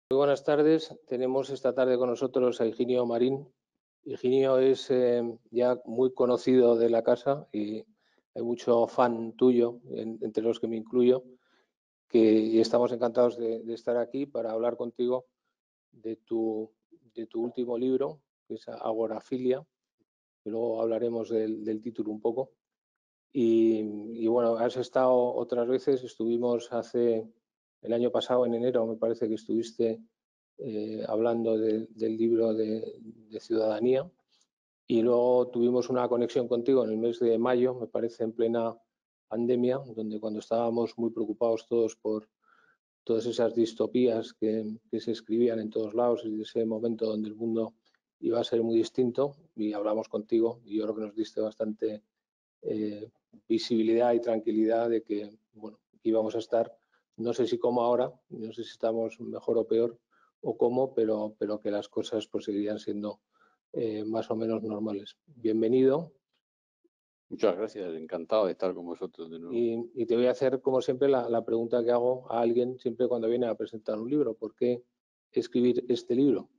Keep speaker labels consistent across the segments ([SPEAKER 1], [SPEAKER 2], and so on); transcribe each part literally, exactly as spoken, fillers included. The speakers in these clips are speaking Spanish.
[SPEAKER 1] Muy buenas tardes. Tenemos esta tarde con nosotros a Higinio Marín. Higinio es eh, ya muy conocido de la casa y hay mucho fan tuyo, en, entre los que me incluyo, que y estamos encantados de, de estar aquí para hablar contigo de tu, de tu último libro, que es Agorafilia, que luego hablaremos del, del título un poco. Y, y bueno, has estado otras veces, estuvimos hace el año pasado, en enero, me parece que estuviste eh, hablando de, del libro de, de Ciudadanía, y luego tuvimos una conexión contigo en el mes de mayo, me parece, en plena pandemia, donde cuando estábamos muy preocupados todos por todas esas distopías que, que se escribían en todos lados y de ese momento donde el mundo iba a ser muy distinto, y hablamos contigo y yo creo que nos diste bastante eh, visibilidad y tranquilidad de que, bueno, íbamos a estar, no sé si como ahora, no sé si estamos mejor o peor o cómo, pero, pero que las cosas pues seguirían siendo eh, más o menos normales. Bienvenido.
[SPEAKER 2] Muchas gracias, encantado de estar con vosotros de nuevo.
[SPEAKER 1] Y, y te voy a hacer, como siempre, la, la pregunta que hago a alguien siempre cuando viene a presentar un libro. ¿Por qué escribir este libro?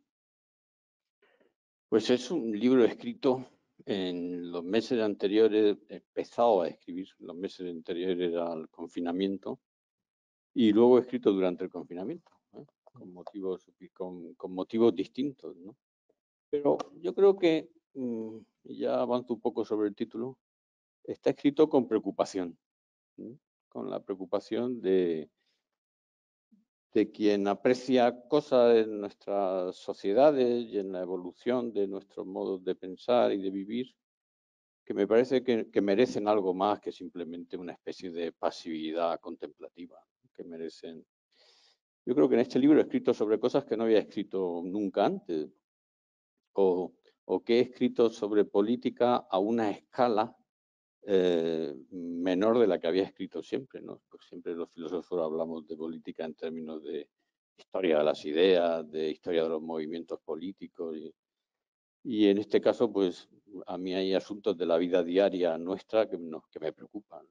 [SPEAKER 2] Pues es un libro escrito en los meses anteriores, he empezado a escribir los meses anteriores al confinamiento y luego he escrito durante el confinamiento, ¿eh? con motivos con, con motivos distintos, ¿no? Pero yo creo que, mmm, ya avanzo un poco sobre el título, está escrito con preocupación, ¿sí? Con la preocupación de de quien aprecia cosas en nuestras sociedades y en la evolución de nuestros modos de pensar y de vivir, que me parece que, que merecen algo más que simplemente una especie de pasividad contemplativa, que merecen. Yo creo que en este libro he escrito sobre cosas que no había escrito nunca antes, o, o que he escrito sobre política a una escala eh, menor de la que había escrito siempre, ¿no? Pues siempre los filósofos hablamos de política en términos de historia de las ideas, de historia de los movimientos políticos y, y en este caso, pues a mí hay asuntos de la vida diaria nuestra que, no, que me preocupan.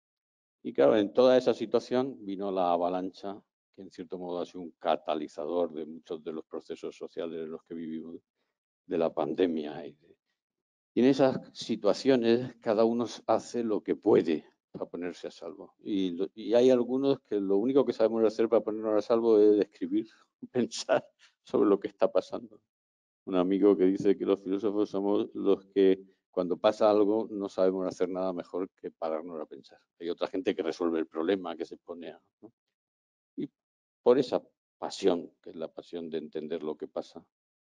[SPEAKER 2] Y claro, en toda esa situación vino la avalancha, que en cierto modo ha sido un catalizador de muchos de los procesos sociales en los que vivimos, de la pandemia y de, y en esas situaciones cada uno hace lo que puede para ponerse a salvo. Y, lo, y hay algunos que lo único que sabemos hacer para ponernos a salvo es escribir, pensar sobre lo que está pasando. Un amigo que dice que los filósofos somos los que cuando pasa algo no sabemos hacer nada mejor que pararnos a pensar. Hay otra gente que resuelve el problema, que se pone a, ¿no? Y por esa pasión, que es la pasión de entender lo que pasa,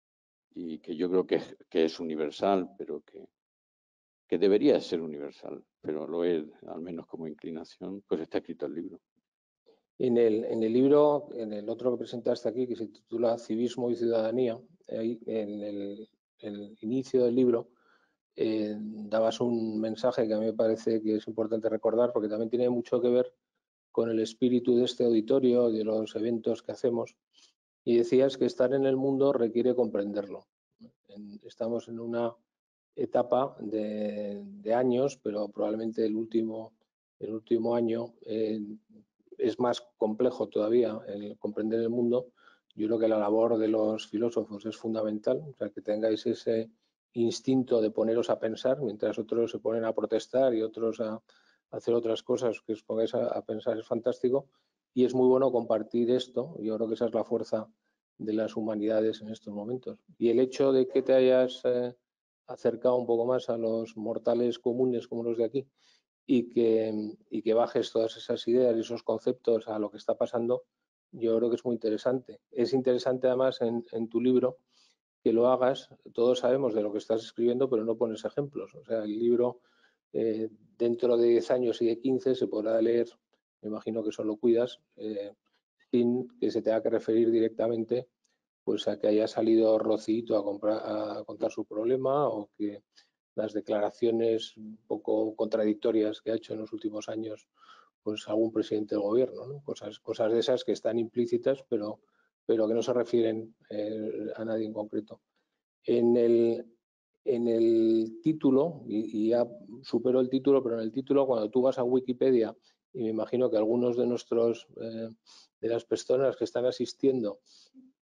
[SPEAKER 2] y que yo creo que, que es universal, pero que que debería ser universal, pero lo es, al menos como inclinación, pues está escrito el libro.
[SPEAKER 1] En el, en el libro, en el otro que presentaste aquí, que se titula Civismo y Ciudadanía, ahí en el, el inicio del libro eh, dabas un mensaje que a mí me parece que es importante recordar porque también tiene mucho que ver con el espíritu de este auditorio, de los eventos que hacemos, y decías que estar en el mundo requiere comprenderlo. Estamos en una etapa de, de años, pero probablemente el último, el último año eh, es más complejo todavía el comprender el mundo. Yo creo que la labor de los filósofos es fundamental, o sea, que tengáis ese instinto de poneros a pensar, mientras otros se ponen a protestar y otros a hacer otras cosas, que os pongáis a, a pensar es fantástico, y es muy bueno compartir esto. Yo creo que esa es la fuerza de las humanidades en estos momentos. Y el hecho de que te hayas eh, acercado un poco más a los mortales comunes como los de aquí y que, y que bajes todas esas ideas y esos conceptos a lo que está pasando, yo creo que es muy interesante. Es interesante además en, en tu libro que lo hagas. Todos sabemos de lo que estás escribiendo, pero no pones ejemplos. O sea, el libro eh, dentro de diez años y de quince se podrá leer, me imagino que eso lo cuidas, eh, sin que se tenga que referir directamente pues a que haya salido Rocito a, comprar, a contar su problema, o que las declaraciones un poco contradictorias que ha hecho en los últimos años pues algún presidente del gobierno, ¿no? Cosas, cosas de esas que están implícitas, pero, pero que no se refieren eh, a nadie en concreto. En el, en el título, y, y ya supero el título, pero en el título, cuando tú vas a Wikipedia, y me imagino que algunos de nuestros, eh, de las personas que están asistiendo,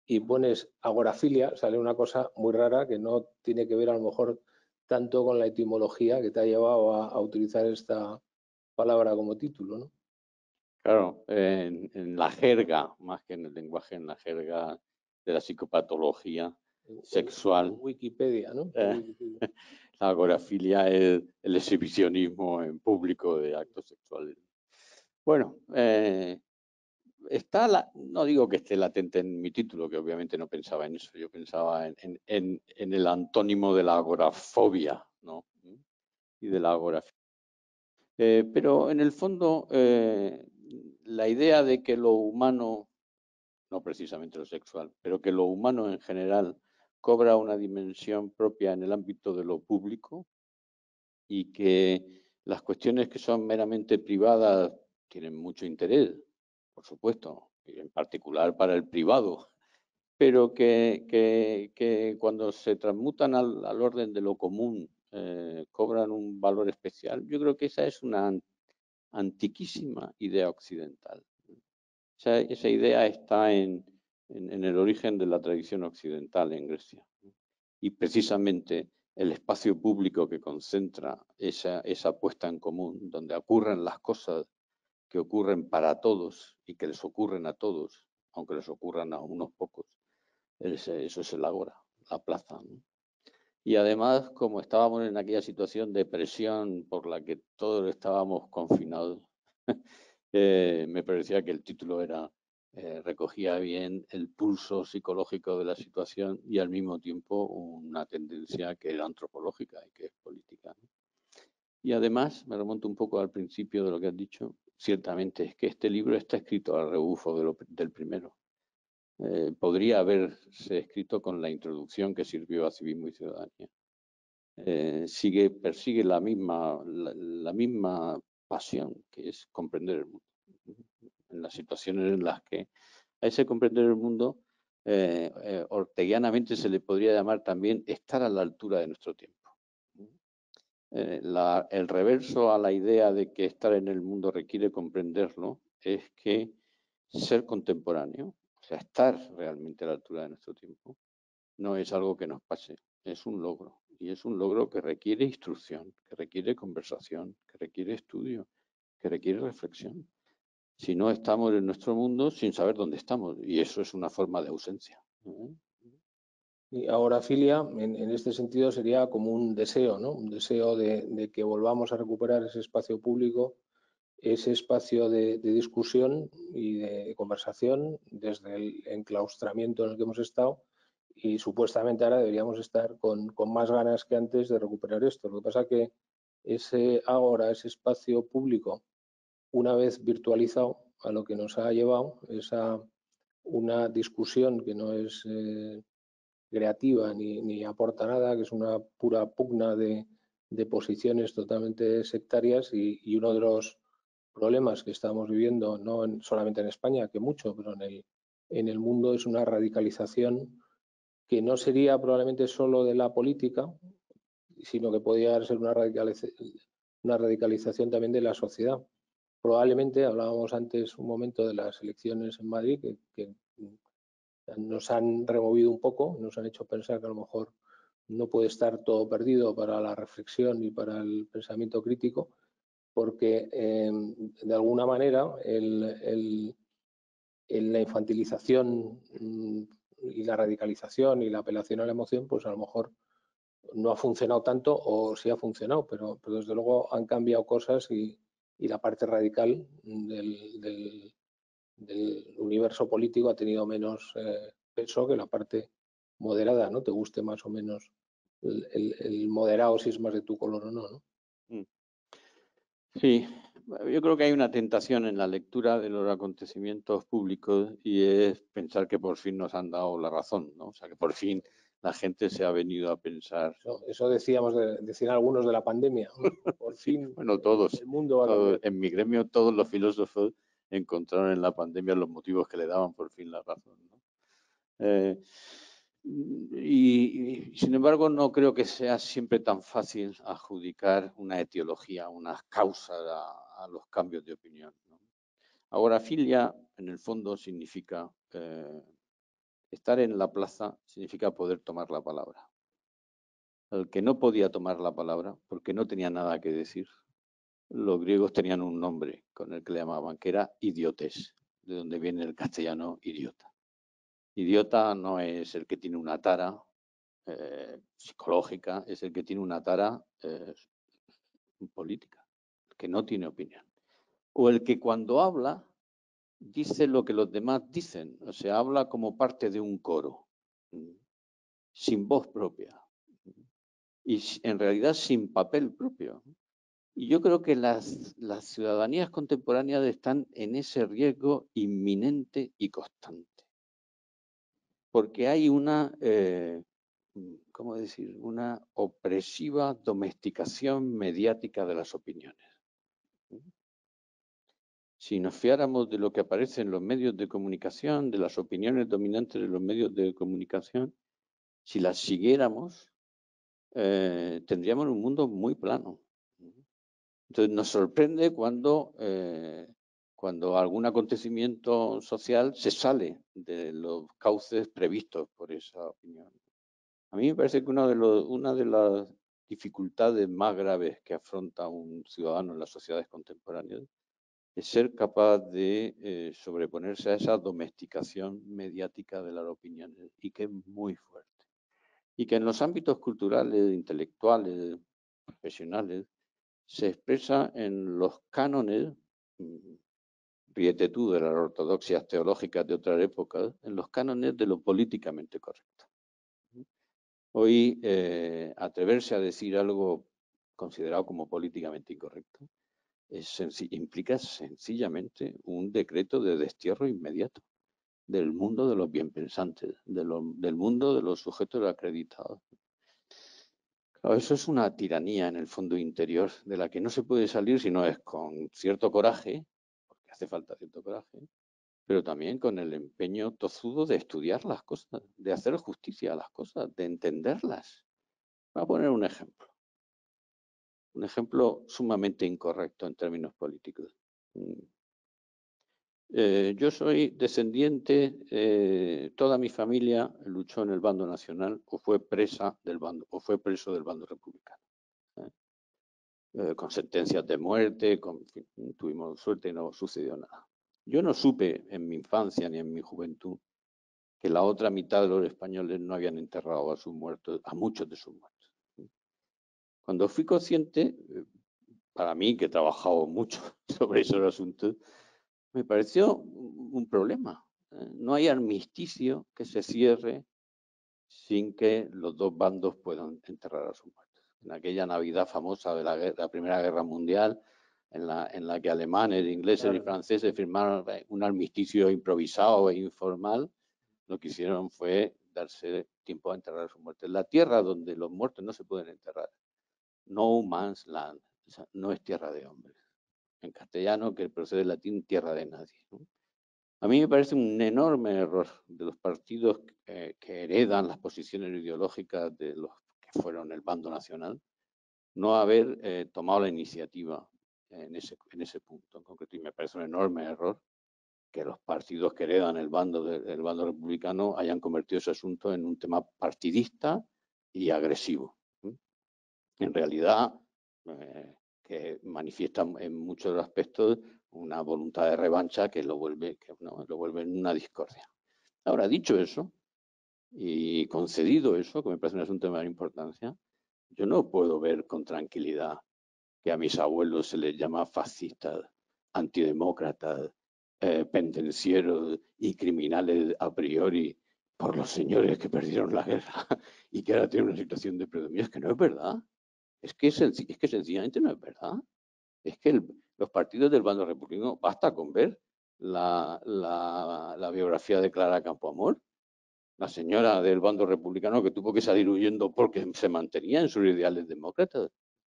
[SPEAKER 1] y pones agorafilia, sale una cosa muy rara que no tiene que ver a lo mejor tanto con la etimología que te ha llevado a, a utilizar esta palabra como título, ¿no?
[SPEAKER 2] Claro, en, en la jerga, más que en el lenguaje, en la jerga de la psicopatología sexual,
[SPEAKER 1] Wikipedia, ¿no?
[SPEAKER 2] eh,
[SPEAKER 1] Wikipedia.
[SPEAKER 2] la agorafilia es el exhibicionismo en público de actos sexuales. Bueno, eh, está la, no digo que esté latente en mi título, que obviamente no pensaba en eso, yo pensaba en, en, en, en el antónimo de la agorafobia, ¿no? Y de la agorafilia. Eh, pero en el fondo, eh, la idea de que lo humano, no precisamente lo sexual, pero que lo humano en general cobra una dimensión propia en el ámbito de lo público y que las cuestiones que son meramente privadas tienen mucho interés, por supuesto, y en particular para el privado, pero que, que, que cuando se transmutan al, al orden de lo común eh, cobran un valor especial. Yo creo que esa es una antiquísima idea occidental. Esa, esa idea está en, en, en el origen de la tradición occidental en Grecia. Y precisamente el espacio público que concentra esa, esa puesta en común, donde ocurren las cosas que ocurren para todos y que les ocurren a todos, aunque les ocurran a unos pocos, ese, eso es el ágora, la plaza, ¿no? Y además, como estábamos en aquella situación de presión por la que todos estábamos confinados, eh, me parecía que el título era eh, recogía bien el pulso psicológico de la situación y al mismo tiempo una tendencia que era antropológica y que es política, ¿no? Y además, me remonto un poco al principio de lo que has dicho, ciertamente es que este libro está escrito al rebufo de lo, del primero. Eh, podría haberse escrito con la introducción que sirvió a Civismo y Ciudadanía. Eh, sigue, persigue la misma, la, la misma pasión, que es comprender el mundo. En las situaciones en las que a ese comprender el mundo, eh, eh, orteguianamente se le podría llamar también estar a la altura de nuestro tiempo. Eh, la, el reverso a la idea de que estar en el mundo requiere comprenderlo es que ser contemporáneo, o sea, estar realmente a la altura de nuestro tiempo, no es algo que nos pase, es un logro. Y es un logro que requiere instrucción, que requiere conversación, que requiere estudio, que requiere reflexión. Si no, estamos en nuestro mundo sin saber dónde estamos. Y eso es una forma de ausencia.
[SPEAKER 1] Y agorafilia, en, en este sentido, sería como un deseo, ¿no? Un deseo de, de que volvamos a recuperar ese espacio público, ese espacio de, de discusión y de conversación desde el enclaustramiento en el que hemos estado, y supuestamente ahora deberíamos estar con, con más ganas que antes de recuperar esto. Lo que pasa es que ese ahora, ese espacio público, una vez virtualizado, a lo que nos ha llevado es a una discusión que no es eh, creativa ni, ni aporta nada, que es una pura pugna de, de posiciones totalmente sectarias, y, y uno de los problemas que estamos viviendo, no en, solamente en España, que mucho, pero en el, en el mundo, es una radicalización que no sería probablemente solo de la política, sino que podría ser una, radicaliz una radicalización también de la sociedad. Probablemente, hablábamos antes un momento de las elecciones en Madrid, que, que nos han removido un poco, nos han hecho pensar que a lo mejor no puede estar todo perdido para la reflexión y para el pensamiento crítico, porque eh, de alguna manera el, el, el, la infantilización y la radicalización y la apelación a la emoción, pues a lo mejor no ha funcionado tanto, o sí ha funcionado, pero, pero desde luego han cambiado cosas, y, y la parte radical del, del, del, universo político ha tenido menos eh, peso que la parte moderada, ¿no? Te guste más o menos el, el, el moderado, si es más de tu color o no, ¿no?
[SPEAKER 2] Sí, yo creo que hay una tentación en la lectura de los acontecimientos públicos, y es pensar que por fin nos han dado la razón, ¿no? O sea, que por fin la gente se ha venido a pensar.
[SPEAKER 1] Eso, eso decíamos, de, decían algunos de la pandemia. Por
[SPEAKER 2] Sí,
[SPEAKER 1] fin
[SPEAKER 2] bueno, todos,
[SPEAKER 1] el mundo va a
[SPEAKER 2] todos.
[SPEAKER 1] cambiar.
[SPEAKER 2] En mi gremio todos los filósofos encontraron en la pandemia los motivos que le daban por fin la razón, ¿no? Eh, y, y sin embargo no creo que sea siempre tan fácil adjudicar una etiología, unas causas a, a los cambios de opinión, ¿no? Agorafilia, en el fondo, significa eh, Estar en la plaza significa poder tomar la palabra. El que no podía tomar la palabra porque no tenía nada que decir, los griegos tenían un nombre con el que le llamaban, que era idiotes, de donde viene el castellano idiota. Idiota no es el que tiene una tara eh, psicológica, es el que tiene una tara eh, política, el que no tiene opinión. O el que cuando habla dice lo que los demás dicen, o sea, habla como parte de un coro, sin voz propia y en realidad sin papel propio. Y yo creo que las, las ciudadanías contemporáneas están en ese riesgo inminente y constante. Porque hay una, eh, ¿cómo decir?, una opresiva domesticación mediática de las opiniones. Si nos fiáramos de lo que aparece en los medios de comunicación, de las opiniones dominantes de los medios de comunicación, si las siguiéramos, eh, tendríamos un mundo muy plano. Entonces nos sorprende cuando, eh, cuando algún acontecimiento social se sale de los cauces previstos por esa opinión. A mí me parece que uno de los, una de las dificultades más graves que afronta un ciudadano en las sociedades contemporáneas es ser capaz de eh, sobreponerse a esa domesticación mediática de las opiniones y que es muy fuerte. Y que en los ámbitos culturales, intelectuales, profesionales, se expresa en los cánones, ríete tú de las ortodoxias teológicas de otras épocas, en los cánones de lo políticamente correcto. Hoy, eh, atreverse a decir algo considerado como políticamente incorrecto es senc- implica sencillamente un decreto de destierro inmediato del mundo de los bienpensantes, de lo, del mundo de los sujetos acreditados. Claro, eso es una tiranía en el fondo interior de la que no se puede salir si no es con cierto coraje, porque hace falta cierto coraje, pero también con el empeño tozudo de estudiar las cosas, de hacer justicia a las cosas, de entenderlas. Voy a poner un ejemplo. Un ejemplo sumamente incorrecto en términos políticos. Eh, yo soy descendiente, eh, toda mi familia luchó en el bando nacional o fue presa del bando, o fue preso del bando republicano. ¿eh? Eh, con sentencias de muerte, con, en fin, tuvimos suerte y no sucedió nada. Yo no supe en mi infancia ni en mi juventud que la otra mitad de los españoles no habían enterrado a sus muertos, a muchos de sus muertos. Cuando fui consciente, para mí, que he trabajado mucho sobre esos asuntos, me pareció un problema. No hay armisticio que se cierre sin que los dos bandos puedan enterrar a sus muertos. En aquella Navidad famosa de la, guerra, la Primera Guerra Mundial, en la, en la que alemanes, ingleses claro. y franceses firmaron un armisticio improvisado e informal, lo que hicieron fue darse tiempo a enterrar a sus muertos. La tierra donde los muertos no se pueden enterrar, no man's land, o sea, no es tierra de hombres. En castellano, que procede del latín, tierra de nadie. ¿no? A mí me parece un enorme error de los partidos eh, que heredan las posiciones ideológicas de los que fueron el bando nacional, no haber eh, tomado la iniciativa en ese, en ese punto en concreto. Y me parece un enorme error que los partidos que heredan el bando, de, el bando republicano hayan convertido ese asunto en un tema partidista y agresivo. ¿sí? En realidad, eh, que manifiesta en muchos aspectos una voluntad de revancha que lo vuelve, que, no, lo vuelve en una discordia. Ahora, dicho eso, y concedido eso, que me parece un asunto de mayor importancia, yo no puedo ver con tranquilidad que a mis abuelos se les llama fascistas, antidemócratas, eh, pendencieros y criminales a priori por los señores que perdieron la guerra y que ahora tienen una situación de predominio. Es que no es verdad. Es que, es, es que sencillamente no es verdad. Es que el, los partidos del bando republicano, basta con ver la, la, la biografía de Clara Campoamor, la señora del bando republicano que tuvo que salir huyendo porque se mantenía en sus ideales demócratas.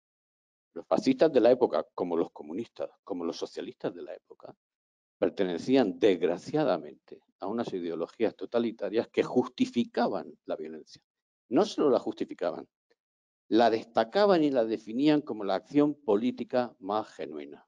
[SPEAKER 2] Los fascistas de la época, como los comunistas, como los socialistas de la época, pertenecían desgraciadamente a unas ideologías totalitarias que justificaban la violencia. No solo la justificaban, la destacaban y la definían como la acción política más genuina.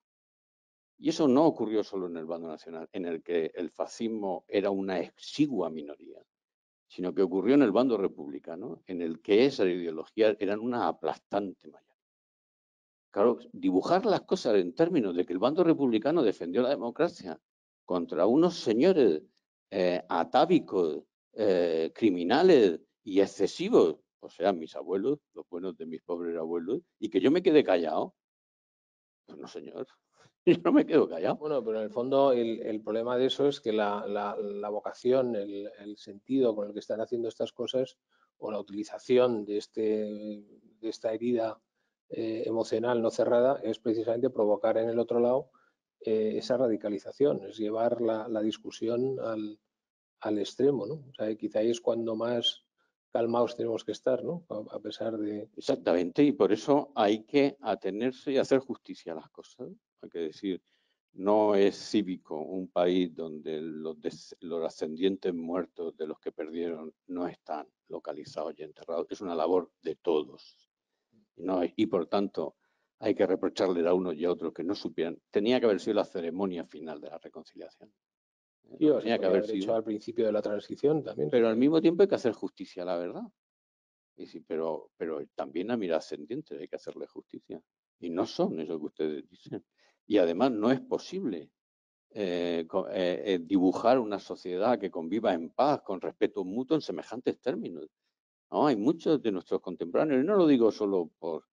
[SPEAKER 2] Y eso no ocurrió solo en el bando nacional, en el que el fascismo era una exigua minoría, sino que ocurrió en el bando republicano, en el que esa ideología eran una aplastante mayoría. Claro, dibujar las cosas en términos de que el bando republicano defendió la democracia contra unos señores eh, atávicos, eh, criminales y excesivos, o sea, mis abuelos, los buenos de mis pobres abuelos, y que yo me quedé callado. Pues no, señor, yo no me quedo callado.
[SPEAKER 1] Bueno, pero en el fondo el, el problema de eso es que la, la, la vocación, el, el sentido con el que están haciendo estas cosas o la utilización de, este, de esta herida eh, emocional no cerrada es precisamente provocar en el otro lado eh, esa radicalización, es llevar la, la discusión al, al extremo, ¿no? O sea, quizá ahí es cuando más calmados tenemos que estar, ¿no? A, a pesar de...
[SPEAKER 2] Exactamente, y por eso hay que atenerse y hacer justicia a las cosas. Hay que decir, no es cívico un país donde los, des, los ascendientes muertos de los que perdieron no están localizados y enterrados. Es una labor de todos. No, y por tanto, hay que reprocharle a unos y a otros que no supieran. Tenía que haber sido la ceremonia final de la reconciliación.
[SPEAKER 1] Sí, o se
[SPEAKER 2] Tenía que
[SPEAKER 1] podría
[SPEAKER 2] haber
[SPEAKER 1] haber
[SPEAKER 2] sido.
[SPEAKER 1] hecho al principio de la transición también.
[SPEAKER 2] Pero al mismo tiempo hay que hacer justicia a la verdad. Y sí, pero, pero también a mirar ascendientes hay que hacerle justicia. Y no son eso que ustedes dicen. Y además no es posible eh, eh, eh, dibujar una sociedad que conviva en paz, con respeto mutuo en semejantes términos. No, hay muchos de nuestros contemporáneos, y no lo digo solo por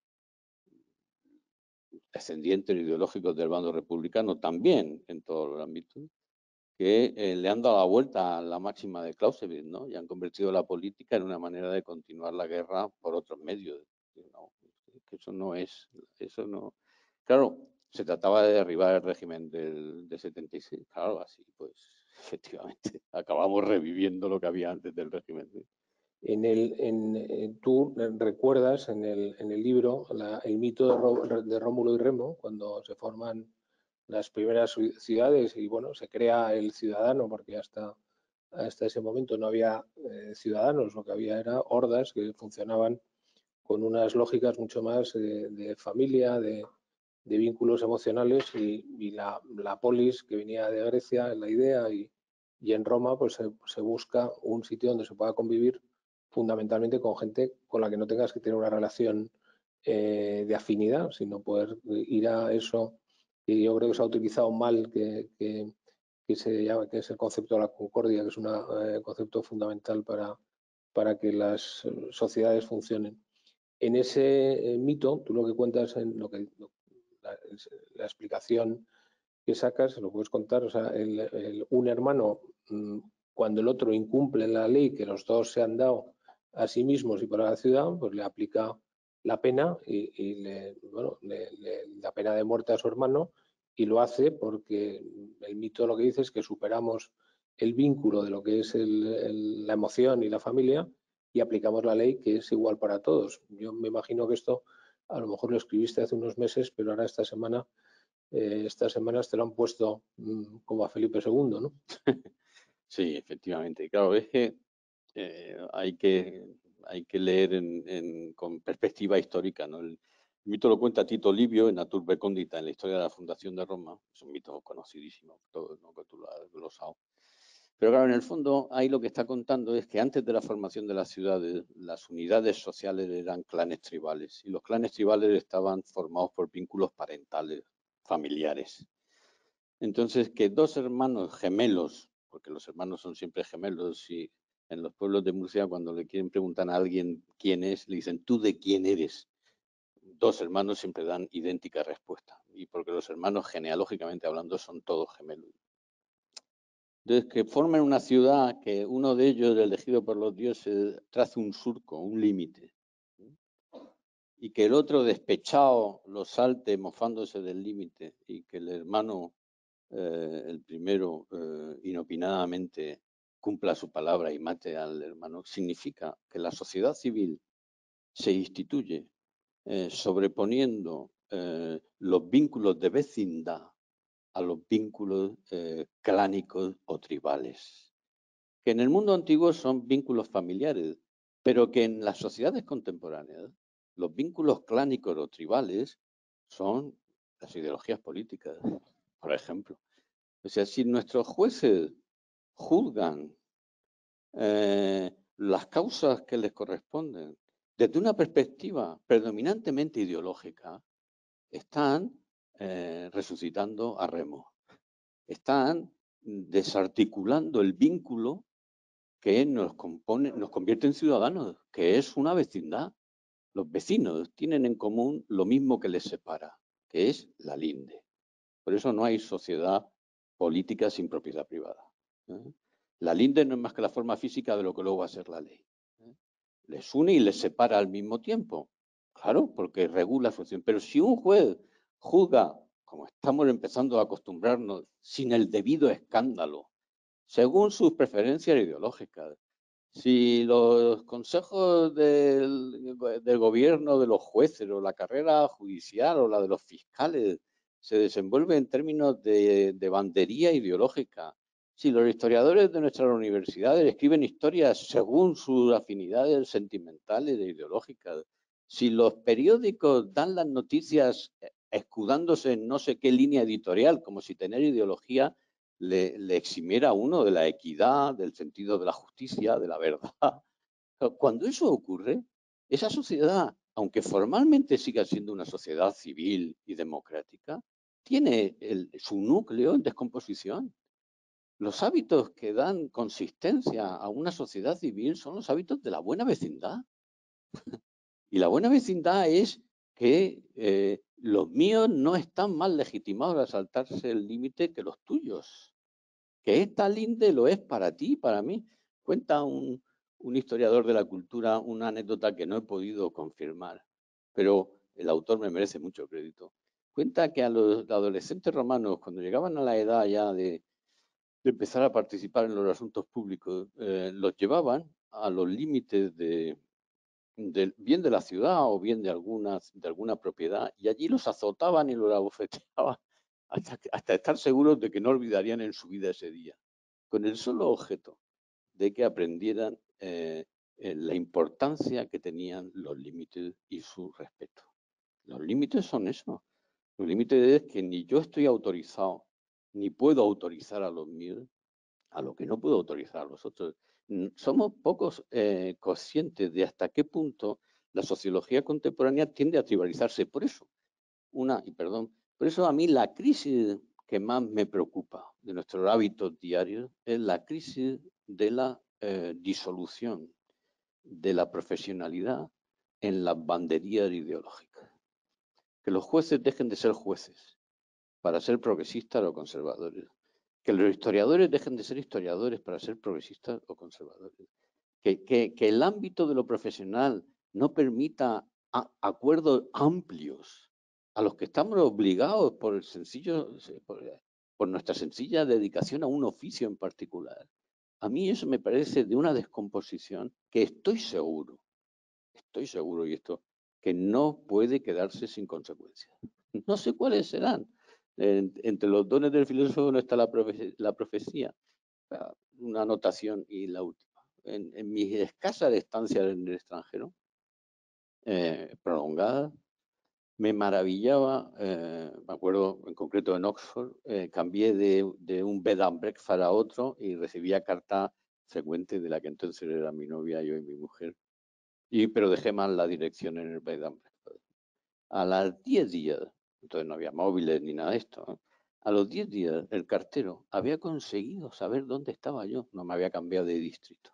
[SPEAKER 2] descendientes ideológicos del bando republicano, también en todos los ámbitos, que eh, le han dado la vuelta a la máxima de Clausewitz, ¿no? Y han convertido la política en una manera de continuar la guerra por otros medios. No, que eso no es, eso no. Claro, se trataba de derribar el régimen del, de setenta y seis, claro, así pues, efectivamente, acabamos reviviendo lo que había antes del régimen.
[SPEAKER 1] En el, en, en, tú recuerdas en el, en el libro la, el mito de, Ro, de Rómulo y Remo, cuando se forman las primeras ciudades y bueno, se crea el ciudadano, porque hasta, hasta ese momento no había eh, ciudadanos, lo que había era hordas que funcionaban con unas lógicas mucho más eh, de familia, de, de, vínculos emocionales y, y la, la, polis que venía de Grecia, la idea, y, y en Roma pues se, se busca un sitio donde se pueda convivir fundamentalmente con gente con la que no tengas que tener una relación eh, de afinidad, sino poder ir a eso que yo creo que se ha utilizado mal, que, que, que se llama, que es el concepto de la concordia, que es un eh, concepto fundamental para, para que las sociedades funcionen. En ese eh, mito, tú lo que cuentas, en lo que lo, la, la, explicación que sacas, lo puedes contar, o sea, el, el, un hermano, mmm, cuando el otro incumple la ley que los dos se han dado a sí mismos y para la ciudad, pues le aplica la pena y, y le, bueno, le, le, la pena de muerte a su hermano, y lo hace porque el mito lo que dice es que superamos el vínculo de lo que es el, el, la emoción y la familia y aplicamos la ley que es igual para todos. Yo me imagino que esto a lo mejor lo escribiste hace unos meses, pero ahora esta semana, eh, estas semanas te lo han puesto mmm, como a Felipe segundo, ¿no?
[SPEAKER 2] Sí, efectivamente. Claro, es que eh, hay que hay que leer en, en, con perspectiva histórica, ¿no? El, el mito lo cuenta Tito Livio en Naturbe Condita, en la historia de la fundación de Roma. Es un mito conocidísimo, todo, ¿no? Que tú lo has glosado. Pero claro, en el fondo, ahí lo que está contando es que antes de la formación de las ciudades, las unidades sociales eran clanes tribales. Y los clanes tribales estaban formados por vínculos parentales, familiares. Entonces, que dos hermanos gemelos, porque los hermanos son siempre gemelos, y en los pueblos de Murcia, cuando le quieren preguntar a alguien quién es, le dicen, ¿tú de quién eres? Dos hermanos siempre dan idéntica respuesta, y porque los hermanos, genealógicamente hablando, son todos gemelos. Entonces, que formen una ciudad, que uno de ellos, elegido por los dioses, trace un surco, un límite, y que el otro, despechado, lo salte mofándose del límite, y que el hermano, eh, el primero, eh, inopinadamente cumpla su palabra y mate al hermano, significa que la sociedad civil se instituye eh, sobreponiendo eh, los vínculos de vecindad a los vínculos eh, clánicos o tribales, que en el mundo antiguo son vínculos familiares, pero que en las sociedades contemporáneas los vínculos clánicos o tribales son las ideologías políticas, por ejemplo. O sea, si nuestros jueces juzgan eh, las causas que les corresponden, desde una perspectiva predominantemente ideológica, están eh, resucitando a remo. Están desarticulando el vínculo que nos compone, nos convierte en ciudadanos, que es una vecindad. Los vecinos tienen en común lo mismo que les separa, que es la linde. Por eso no hay sociedad política sin propiedad privada, ¿eh? La linde no es más que la forma física de lo que luego va a ser la ley, ¿eh? Les une y les separa al mismo tiempo. Claro, porque regula su acción. Pero si un juez juzga, como estamos empezando a acostumbrarnos, sin el debido escándalo, según sus preferencias ideológicas, si los consejos del, del gobierno, de los jueces, o la carrera judicial, o la de los fiscales, se desenvuelve en términos de, de bandería ideológica, si los historiadores de nuestras universidades escriben historias según sus afinidades sentimentales e ideológicas, si los periódicos dan las noticias escudándose en no sé qué línea editorial, como si tener ideología le, le eximiera a uno de la equidad, del sentido de la justicia, de la verdad. Cuando eso ocurre, esa sociedad, aunque formalmente siga siendo una sociedad civil y democrática, tiene el, su núcleo en descomposición. Los hábitos que dan consistencia a una sociedad civil son los hábitos de la buena vecindad. Y la buena vecindad es que eh, los míos no están más legitimados a saltarse el límite que los tuyos. Que esta linde lo es para ti y para mí. Cuenta un, un historiador de la cultura una anécdota que no he podido confirmar, pero el autor me merece mucho crédito. Cuenta que a los adolescentes romanos, cuando llegaban a la edad ya de, de empezar a participar en los asuntos públicos, eh, los llevaban a los límites de, de, bien de la ciudad o bien de, algunas, de alguna propiedad, y allí los azotaban y los abofeteaban hasta, hasta estar seguros de que no olvidarían en su vida ese día, con el solo objeto de que aprendieran eh, eh, la importancia que tenían los límites y su respeto. Los límites son eso. Los límites es que ni yo estoy autorizado, ni puedo autorizar a los míos, a lo que no puedo autorizar a los otros. Somos pocos eh, conscientes de hasta qué punto la sociología contemporánea tiende a tribalizarse. Por eso, una, y perdón, por eso a mí la crisis que más me preocupa de nuestros hábitos diarios es la crisis de la eh, disolución de la profesionalidad en las banderías ideológicas. Que los jueces dejen de ser jueces para ser progresistas o conservadores. Que los historiadores dejen de ser historiadores para ser progresistas o conservadores. Que, que, que el ámbito de lo profesional no permita a, acuerdos amplios a los que estamos obligados por el sencillo, por, por nuestra sencilla dedicación a un oficio en particular. A mí eso me parece de una descomposición que estoy seguro, estoy seguro, y esto, que no puede quedarse sin consecuencias. No sé cuáles serán. En, entre los dones del filósofo no está la, profe, la profecía. Una anotación y la última. En, en mi escasa estancia en el extranjero, eh, prolongada, me maravillaba, eh, me acuerdo en concreto en Oxford, eh, cambié de, de un bed and breakfast a otro y recibía carta frecuente de la que entonces era mi novia, yo y mi mujer, y, pero dejé mal la dirección en el bed and breakfast. A las diez días, entonces no había móviles ni nada de esto, ¿eh? A los diez días el cartero había conseguido saber dónde estaba yo, no me había cambiado de distrito.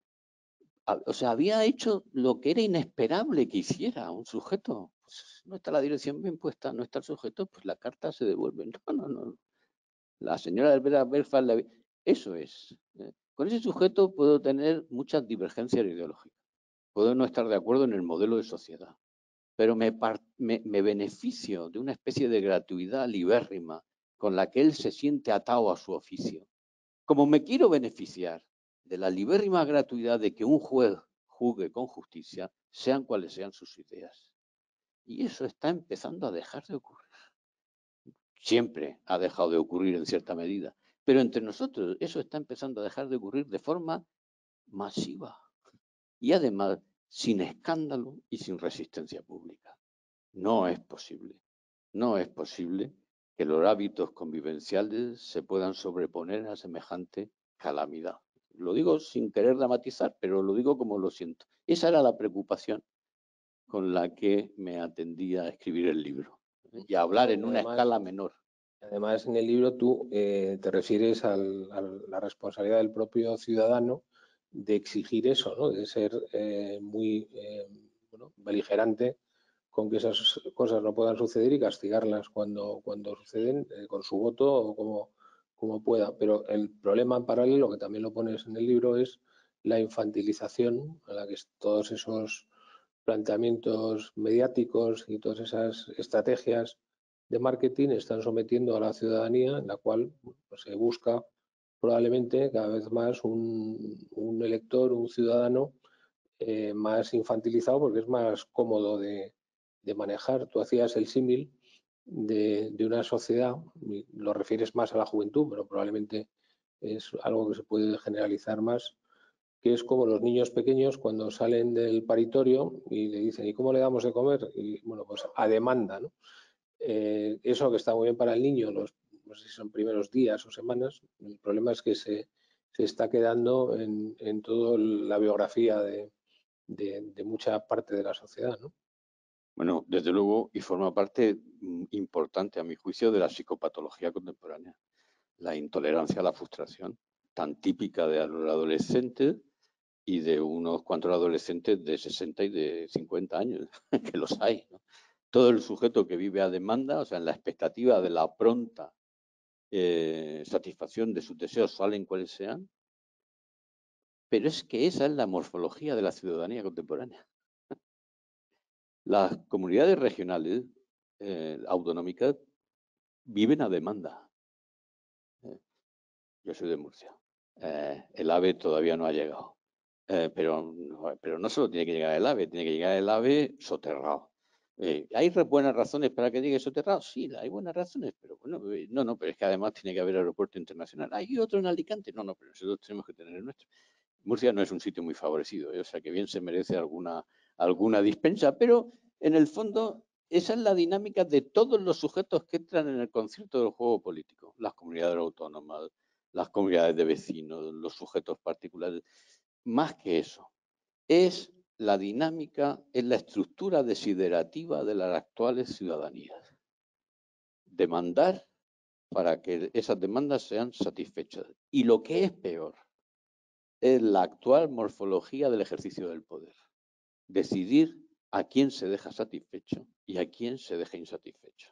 [SPEAKER 2] O sea, había hecho lo que era inesperable que hiciera un sujeto. Pues no está la dirección bien puesta, no está el sujeto, pues la carta se devuelve. No, no, no. La señora del Belfast, la... eso es. ¿eh? Con ese sujeto puedo tener muchas divergencias ideológicas. Puedo no estar de acuerdo en el modelo de sociedad. Pero me, me, me beneficio de una especie de gratuidad libérrima con la que él se siente atado a su oficio. Como me quiero beneficiar de la libérrima gratuidad de que un juez juzgue con justicia, sean cuales sean sus ideas. Y eso está empezando a dejar de ocurrir. Siempre ha dejado de ocurrir en cierta medida, pero entre nosotros eso está empezando a dejar de ocurrir de forma masiva y además sin escándalo y sin resistencia pública. No es posible, no es posible que los hábitos convivenciales se puedan sobreponer a semejante calamidad. Lo digo sin querer dramatizar, pero lo digo como lo siento. Esa era la preocupación con la que me atendía a escribir el libro, ¿eh? Y a hablar en una además, escala menor.
[SPEAKER 1] Además, en el libro tú eh, te refieres al, a la responsabilidad del propio ciudadano de exigir eso, ¿no? De ser eh, muy eh, bueno, beligerante con que esas cosas no puedan suceder y castigarlas cuando, cuando suceden eh, con su voto o como, como pueda. Pero el problema paralelo, que también lo pones en el libro, es la infantilización a la que todos esos planteamientos mediáticos y todas esas estrategias de marketing están sometiendo a la ciudadanía, en la cual pues, se busca probablemente cada vez más un, un elector, un ciudadano eh, más infantilizado porque es más cómodo de, de manejar. Tú hacías el símil de, de una sociedad, lo refieres más a la juventud, pero probablemente es algo que se puede generalizar más, que es como los niños pequeños cuando salen del paritorio y le dicen, ¿y cómo le damos de comer? Y bueno, pues a demanda, ¿no? Eh, eso que está muy bien para el niño, los, no sé si son primeros días o semanas, el problema es que se, se está quedando en, en toda la biografía de, de, de, mucha parte de la sociedad, ¿no?
[SPEAKER 2] Bueno, desde luego, y forma parte importante, a mi juicio, de la psicopatología contemporánea. La intolerancia a la frustración, tan típica de los adolescentes y de unos cuantos adolescentes de sesenta y de cincuenta años, que los hay, ¿no? Todo el sujeto que vive a demanda, o sea, en la expectativa de la pronta eh, satisfacción de sus deseos, salen cuales sean. Pero es que esa es la morfología de la ciudadanía contemporánea. Las comunidades regionales eh, autonómicas viven a demanda. Eh, yo soy de Murcia. Eh, el AVE todavía no ha llegado. Eh, pero, pero no solo tiene que llegar el AVE, tiene que llegar el AVE soterrado. Eh, ¿Hay buenas razones para que llegue soterrado? Sí, hay buenas razones, pero bueno, eh, no, no, pero es que además tiene que haber aeropuerto internacional. ¿Hay otro en Alicante? No, no, pero nosotros tenemos que tener el nuestro. Murcia no es un sitio muy favorecido, ¿eh? O sea que bien se merece alguna, alguna dispensa, pero en el fondo esa es la dinámica de todos los sujetos que entran en el concierto del juego político. Las comunidades autónomas, las comunidades de vecinos, los sujetos particulares. Más que eso, es la dinámica, es la estructura desiderativa de las actuales ciudadanías. Demandar para que esas demandas sean satisfechas. Y lo que es peor, es la actual morfología del ejercicio del poder. Decidir a quién se deja satisfecho y a quién se deja insatisfecho.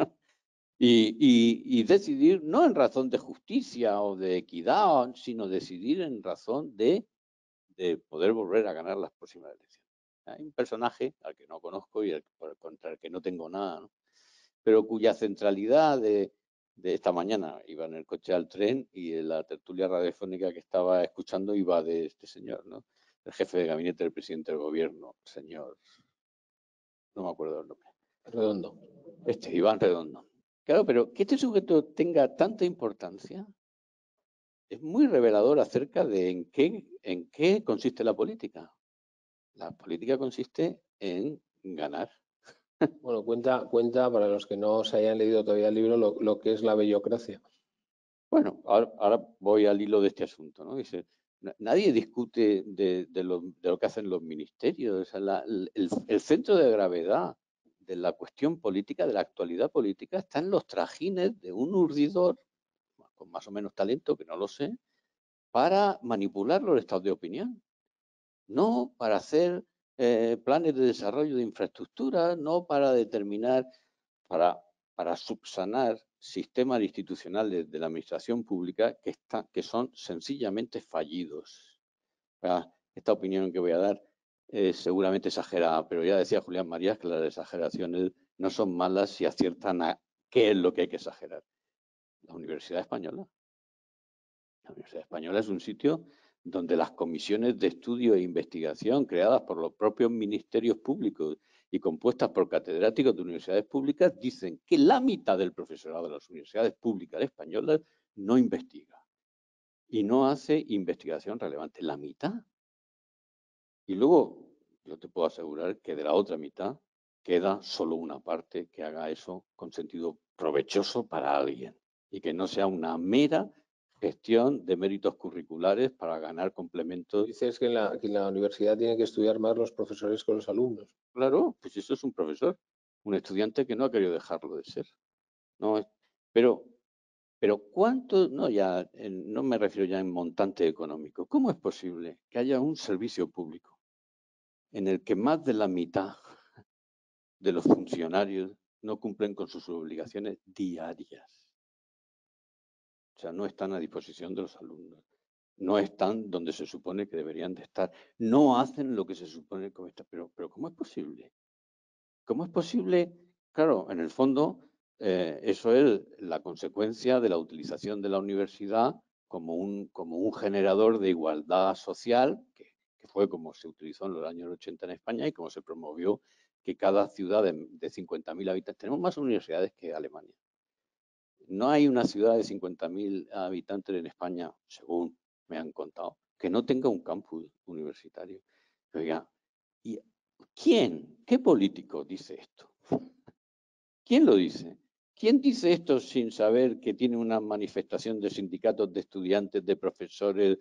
[SPEAKER 2] y, y, y decidir no en razón de justicia o de equidad, sino decidir en razón de de poder volver a ganar las próximas elecciones. Hay un personaje al que no conozco y al, contra el que no tengo nada, ¿no? Pero cuya centralidad de, de esta mañana iba en el coche al tren y en la tertulia radiofónica que estaba escuchando iba de este señor, ¿no? El jefe de gabinete del presidente del gobierno, señor, no me acuerdo del nombre.
[SPEAKER 1] Redondo.
[SPEAKER 2] Este, Iván Redondo. Claro, pero que este sujeto tenga tanta importancia es muy revelador acerca de en qué, en qué consiste la política. La política consiste en ganar.
[SPEAKER 1] Bueno, cuenta, cuenta para los que no se hayan leído todavía el libro lo, lo que es la bellocracia.
[SPEAKER 2] Bueno, ahora, ahora voy al hilo de este asunto, ¿no? Dice, nadie discute de, de, lo, de lo que hacen los ministerios. O sea, la, el, el centro de gravedad de la cuestión política, de la actualidad política, está en los trajines de un urdidor con más o menos talento, que no lo sé, para manipular los estados de opinión. No para hacer eh, planes de desarrollo de infraestructuras, no para determinar, para, para subsanar sistemas institucionales de la administración pública que, está, que son sencillamente fallidos. Ah, esta opinión que voy a dar es seguramente exagerada, pero ya decía Julián Marías que las exageraciones no son malas si aciertan a qué es lo que hay que exagerar. La Universidad Española. La Universidad Española es un sitio donde las comisiones de estudio e investigación creadas por los propios ministerios públicos y compuestas por catedráticos de universidades públicas dicen que la mitad del profesorado de las universidades públicas españolas no investiga y no hace investigación relevante. La mitad. Y luego, yo te puedo asegurar que de la otra mitad queda solo una parte que haga eso con sentido provechoso para alguien y que no sea una mera gestión de méritos curriculares para ganar complementos.
[SPEAKER 1] Dices que en, la, que en la universidad tienen que estudiar más los profesores con los alumnos.
[SPEAKER 2] Claro, pues eso es un profesor, un estudiante que no ha querido dejarlo de ser. No, pero, pero ¿cuánto? No, ya, en- no me refiero ya en montante económico. ¿Cómo es posible que haya un servicio público en el que más de la mitad de los funcionarios no cumplen con sus obligaciones diarias? O sea, no están a disposición de los alumnos, no están donde se supone que deberían de estar, no hacen lo que se supone que está. Pero, pero ¿cómo es posible? ¿Cómo es posible? Claro, en el fondo, eh, eso es la consecuencia de la utilización de la universidad como un, como un generador de igualdad social, que, que fue como se utilizó en los años ochenta en España y como se promovió que cada ciudad de, de cincuenta mil habitantes, tenemos más universidades que Alemania. No hay una ciudad de cincuenta mil habitantes en España, según me han contado, que no tenga un campus universitario. Oiga, ¿y quién, qué político dice esto? ¿Quién lo dice? ¿Quién dice esto sin saber que tiene una manifestación de sindicatos de estudiantes, de profesores,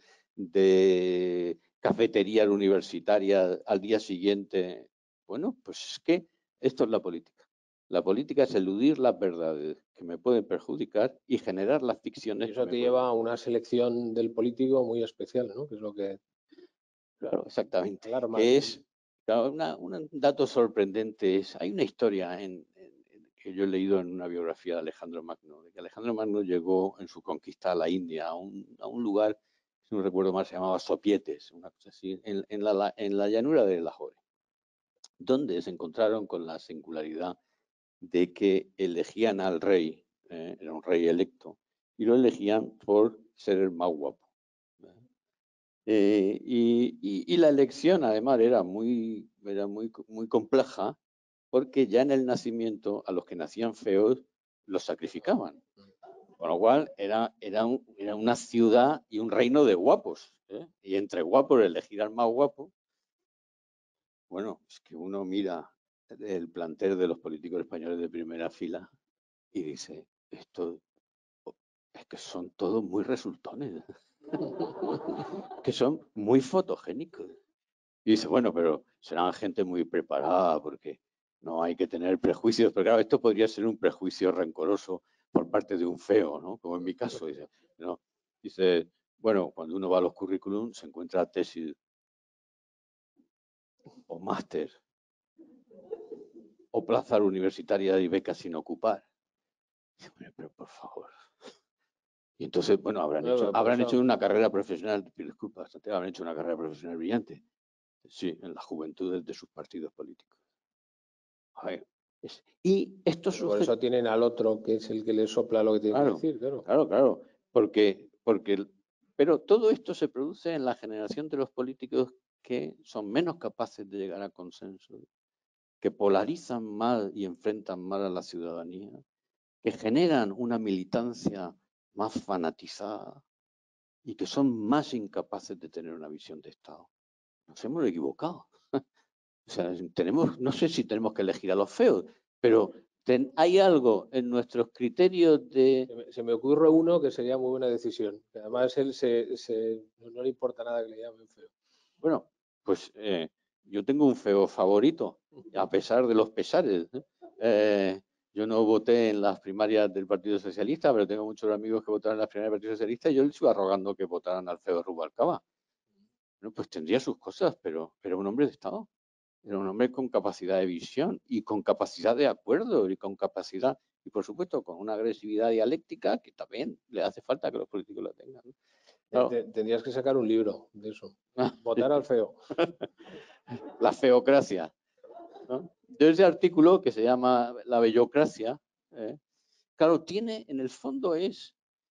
[SPEAKER 2] de cafeterías universitarias al día siguiente? Bueno, pues es que esto es la política. La política es eludir las verdades que me pueden perjudicar y generar las
[SPEAKER 1] Y
[SPEAKER 2] ficciones que
[SPEAKER 1] eso
[SPEAKER 2] me
[SPEAKER 1] te
[SPEAKER 2] pueden...
[SPEAKER 1] lleva a una selección del político muy especial, ¿no? Que es lo que
[SPEAKER 2] Claro, exactamente.
[SPEAKER 1] alarma.
[SPEAKER 2] Que es, claro, una- un dato sorprendente es, hay una historia en, en- en- que yo he leído en una biografía de Alejandro Magno, de que Alejandro Magno llegó en su conquista a la India, a un, a un lugar, si no recuerdo mal, se llamaba Sopietes, una cosa así, en, en la, la- en la llanura de Lahore, donde se encontraron con la singularidad de que elegían al rey, eh, era un rey electo, y lo elegían por ser el más guapo. ¿Eh? Eh, y, y- y la elección además era muy, era muy, muy compleja porque ya en el nacimiento a los que nacían feos los sacrificaban. Con lo cual era, era, un- era una ciudad y un reino de guapos. ¿Eh? Y entre guapos elegir al más guapo. Bueno, es que uno mira el plantel de los políticos españoles de primera fila y dice, esto es que son todos muy resultones, que son muy fotogénicos. Y dice, bueno, pero serán gente muy preparada porque no hay que tener prejuicios. Pero claro, esto podría ser un prejuicio rencoroso por parte de un feo, ¿no? Como en mi caso. Dice, ¿no? Dice, bueno, cuando uno va a los currículums se encuentra tesis o máster o plaza universitaria y becas sin ocupar. Dice, pero por favor. Y entonces, bueno, habrán hecho,
[SPEAKER 1] No, por
[SPEAKER 2] habrán hecho
[SPEAKER 1] eso,
[SPEAKER 2] una carrera profesional, disculpa, habrán hecho una carrera profesional brillante. Sí, en las juventudes de sus partidos políticos. A ver, es- y estos
[SPEAKER 1] pero por
[SPEAKER 2] sujetos,
[SPEAKER 1] eso tienen al otro, que es el que le sopla lo que tiene que
[SPEAKER 2] claro,
[SPEAKER 1] decir, claro.
[SPEAKER 2] claro, claro, porque, porque, pero todo esto se produce en la generación de los políticos que son menos capaces de llegar a consenso, que polarizan mal y enfrentan mal a la ciudadanía, que generan una militancia más fanatizada y que son más incapaces de tener una visión de Estado. Nos hemos equivocado. O sea, tenemos, no sé si tenemos que elegir a los feos, pero ten, hay algo en nuestros criterios de...
[SPEAKER 1] Se me, se me ocurre uno que sería muy buena decisión. Que además él se, se- no le importa nada que le llamen feo.
[SPEAKER 2] Bueno, pues eh, yo tengo un feo favorito, a pesar de los pesares. ¿Eh? Eh, yo no voté en las primarias del Partido Socialista, pero tengo muchos amigos que votaron en las primarias del Partido Socialista y yo les iba rogando que votaran al feo Rubalcaba. Bueno, pues tendría sus cosas, pero era un hombre de Estado. Era un hombre con capacidad de visión y con capacidad de acuerdo y con capacidad, y por supuesto con una agresividad dialéctica que también le hace falta que los políticos la tengan. ¿No? Claro.
[SPEAKER 1] Tendrías que sacar un libro de eso. Votar al feo.
[SPEAKER 2] La feocracia. ¿No? De ese artículo que se llama La bellocracia, ¿eh? Claro, tiene, en el fondo es,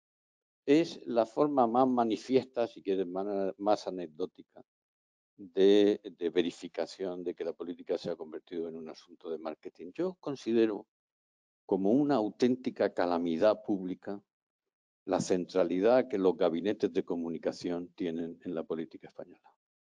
[SPEAKER 2] es la forma más manifiesta, si quieres, más, más anecdótica, de, de verificación de que la política se ha convertido en un asunto de marketing. Yo considero como una auténtica calamidad pública la centralidad que los gabinetes de comunicación tienen en la política española,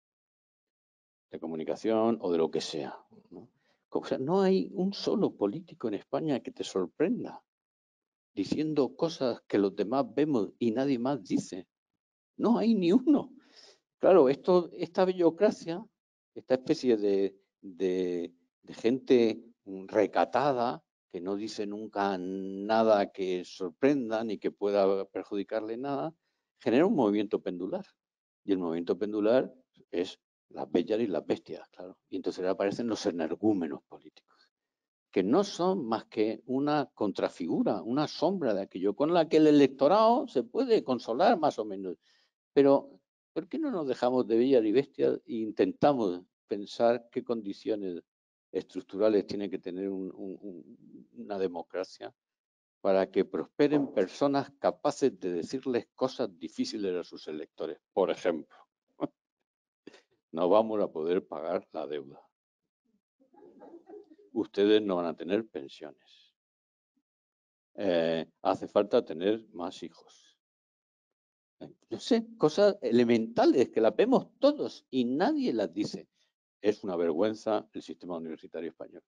[SPEAKER 2] de comunicación o de lo que sea, ¿no? O sea, no hay un solo político en España que te sorprenda. diciendo cosas que los demás vemos y nadie más dice. No hay ni uno. Claro, esto, esta bellocracia, esta especie de, de, de gente recatada, que no dice nunca nada que sorprenda ni que pueda perjudicarle nada, genera un movimiento pendular. Y el movimiento pendular es las bellas y las bestias, claro. Y entonces aparecen los energúmenos políticos, que no son más que una contrafigura, una sombra de aquello con la que el electorado se puede consolar más o menos. Pero, ¿por qué no nos dejamos de bellas y bestias e intentamos pensar qué condiciones estructurales tiene que tener un, un, un, una democracia para que prosperen personas capaces de decirles cosas difíciles a sus electores? Por ejemplo, no vamos a poder pagar la deuda. Ustedes no van a tener pensiones. Eh, hace falta tener más hijos. No sé, cosas elementales que las vemos todos y nadie las dice. Es una vergüenza el sistema universitario español.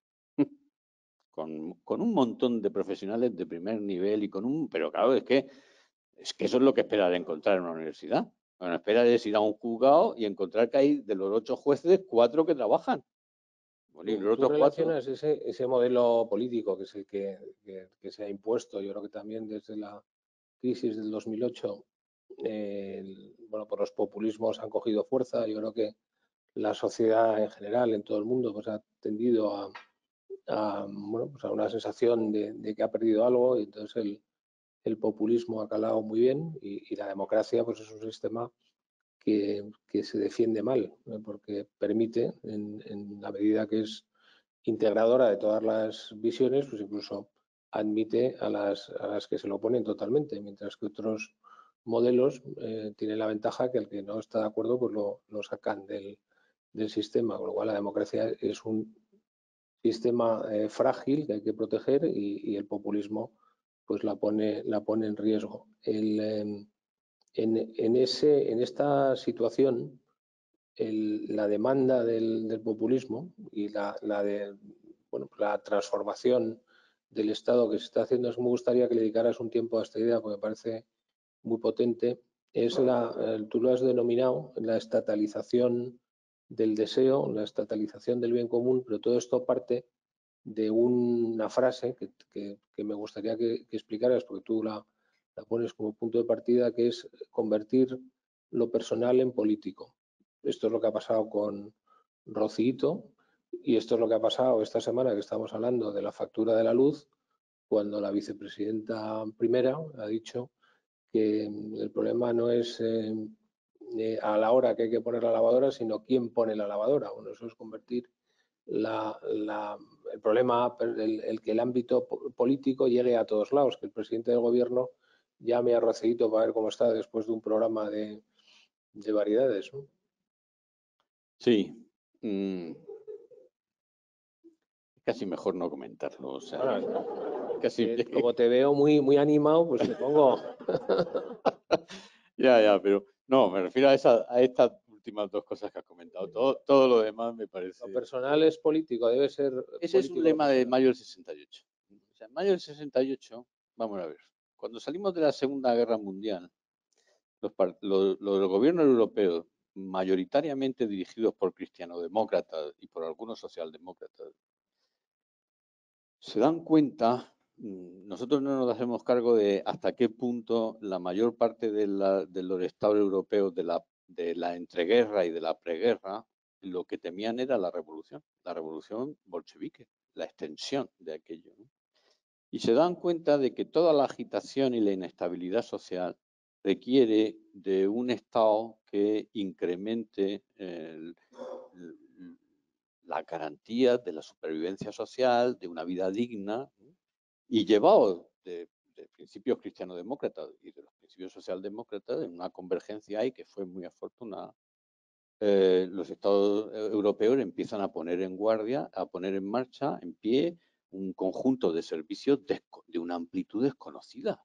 [SPEAKER 2] Con, con un montón de profesionales de primer nivel y con un... Pero claro, es que, es que eso es lo que esperar encontrar en una universidad. Lo que esperar es ir a un juzgado y encontrar que hay de los ocho jueces, cuatro que trabajan. Bueno, y
[SPEAKER 1] Tú,
[SPEAKER 2] los
[SPEAKER 1] tú
[SPEAKER 2] otros cuatro...
[SPEAKER 1] relacionas ese, ese modelo político que es el que, que, que se ha impuesto, yo creo que también desde la crisis del dos mil ocho, eh, el, bueno, por los populismos han cogido fuerza. Yo creo que la sociedad en general, en todo el mundo, pues ha tendido a, a, bueno, pues a una sensación de, de que ha perdido algo, y entonces el, el populismo ha calado muy bien, y, y la democracia pues es un sistema que, que se defiende mal, ¿eh? Porque permite, en, en la medida que es integradora de todas las visiones, pues incluso admite a las, a las que se lo oponen totalmente, mientras que otros modelos eh, tienen la ventaja que el que no está de acuerdo pues lo, lo sacan del, del sistema, con lo cual la democracia es un sistema eh, frágil que hay que proteger, y, y el populismo pues la pone, la pone en riesgo. El, eh, en, en, ese, en esta situación, el, la demanda del, del populismo y la, la, de, bueno, la transformación del Estado que se está haciendo, es que me gustaría que le dedicaras un tiempo a esta idea porque me parece muy potente, es la, eh, tú lo has denominado la estatalización del deseo, la estatalización del bien común, pero todo esto parte de una frase que, que, que me gustaría que, que explicaras, porque tú la, la pones como punto de partida, que es convertir lo personal en político. Esto es lo que ha pasado con Rocito, y esto es lo que ha pasado esta semana que estamos hablando de la factura de la luz, cuando la vicepresidenta primera ha dicho que el problema no es eh, eh, a la hora que hay que poner la lavadora, sino quién pone la lavadora. Bueno, eso es convertir la, la, el problema, el, el que el ámbito político llegue a todos lados, que el presidente del gobierno llame a Roceito para ver cómo está después de un programa de, de variedades, ¿no?
[SPEAKER 2] Sí. Mm. Casi mejor no comentarlo. O sea,
[SPEAKER 1] Bueno,
[SPEAKER 2] casi...
[SPEAKER 1] eh, como te veo muy, muy animado, pues te pongo...
[SPEAKER 2] ya, ya, pero no, me refiero a, esa, a estas últimas dos cosas que has comentado. Todo, todo lo demás me parece...
[SPEAKER 1] Lo personal es político, debe ser
[SPEAKER 2] Ese es un
[SPEAKER 1] político.
[SPEAKER 2] lema de mayo del sesenta y ocho. O sea, en mayo del sesenta y ocho, vamos a ver, cuando salimos de la Segunda Guerra Mundial, los, los, los gobiernos europeos, mayoritariamente dirigidos por cristianodemócratas y por algunos socialdemócratas, se dan cuenta, nosotros no nos hacemos cargo de hasta qué punto la mayor parte de, la, de los estados europeos de la, de la entreguerra y de la preguerra, lo que temían era la revolución, la revolución bolchevique, la extensión de aquello, ¿no? Y se dan cuenta de que toda la agitación y la inestabilidad social requiere de un Estado que incremente el, el, la garantía de la supervivencia social, de una vida digna, ¿no? Y llevado de, de principios cristianodemócratas y de los principios socialdemócratas en una convergencia ahí que fue muy afortunada. Eh, los estados europeos empiezan a poner en guardia, a poner en marcha, en pie, un conjunto de servicios de, de una amplitud desconocida,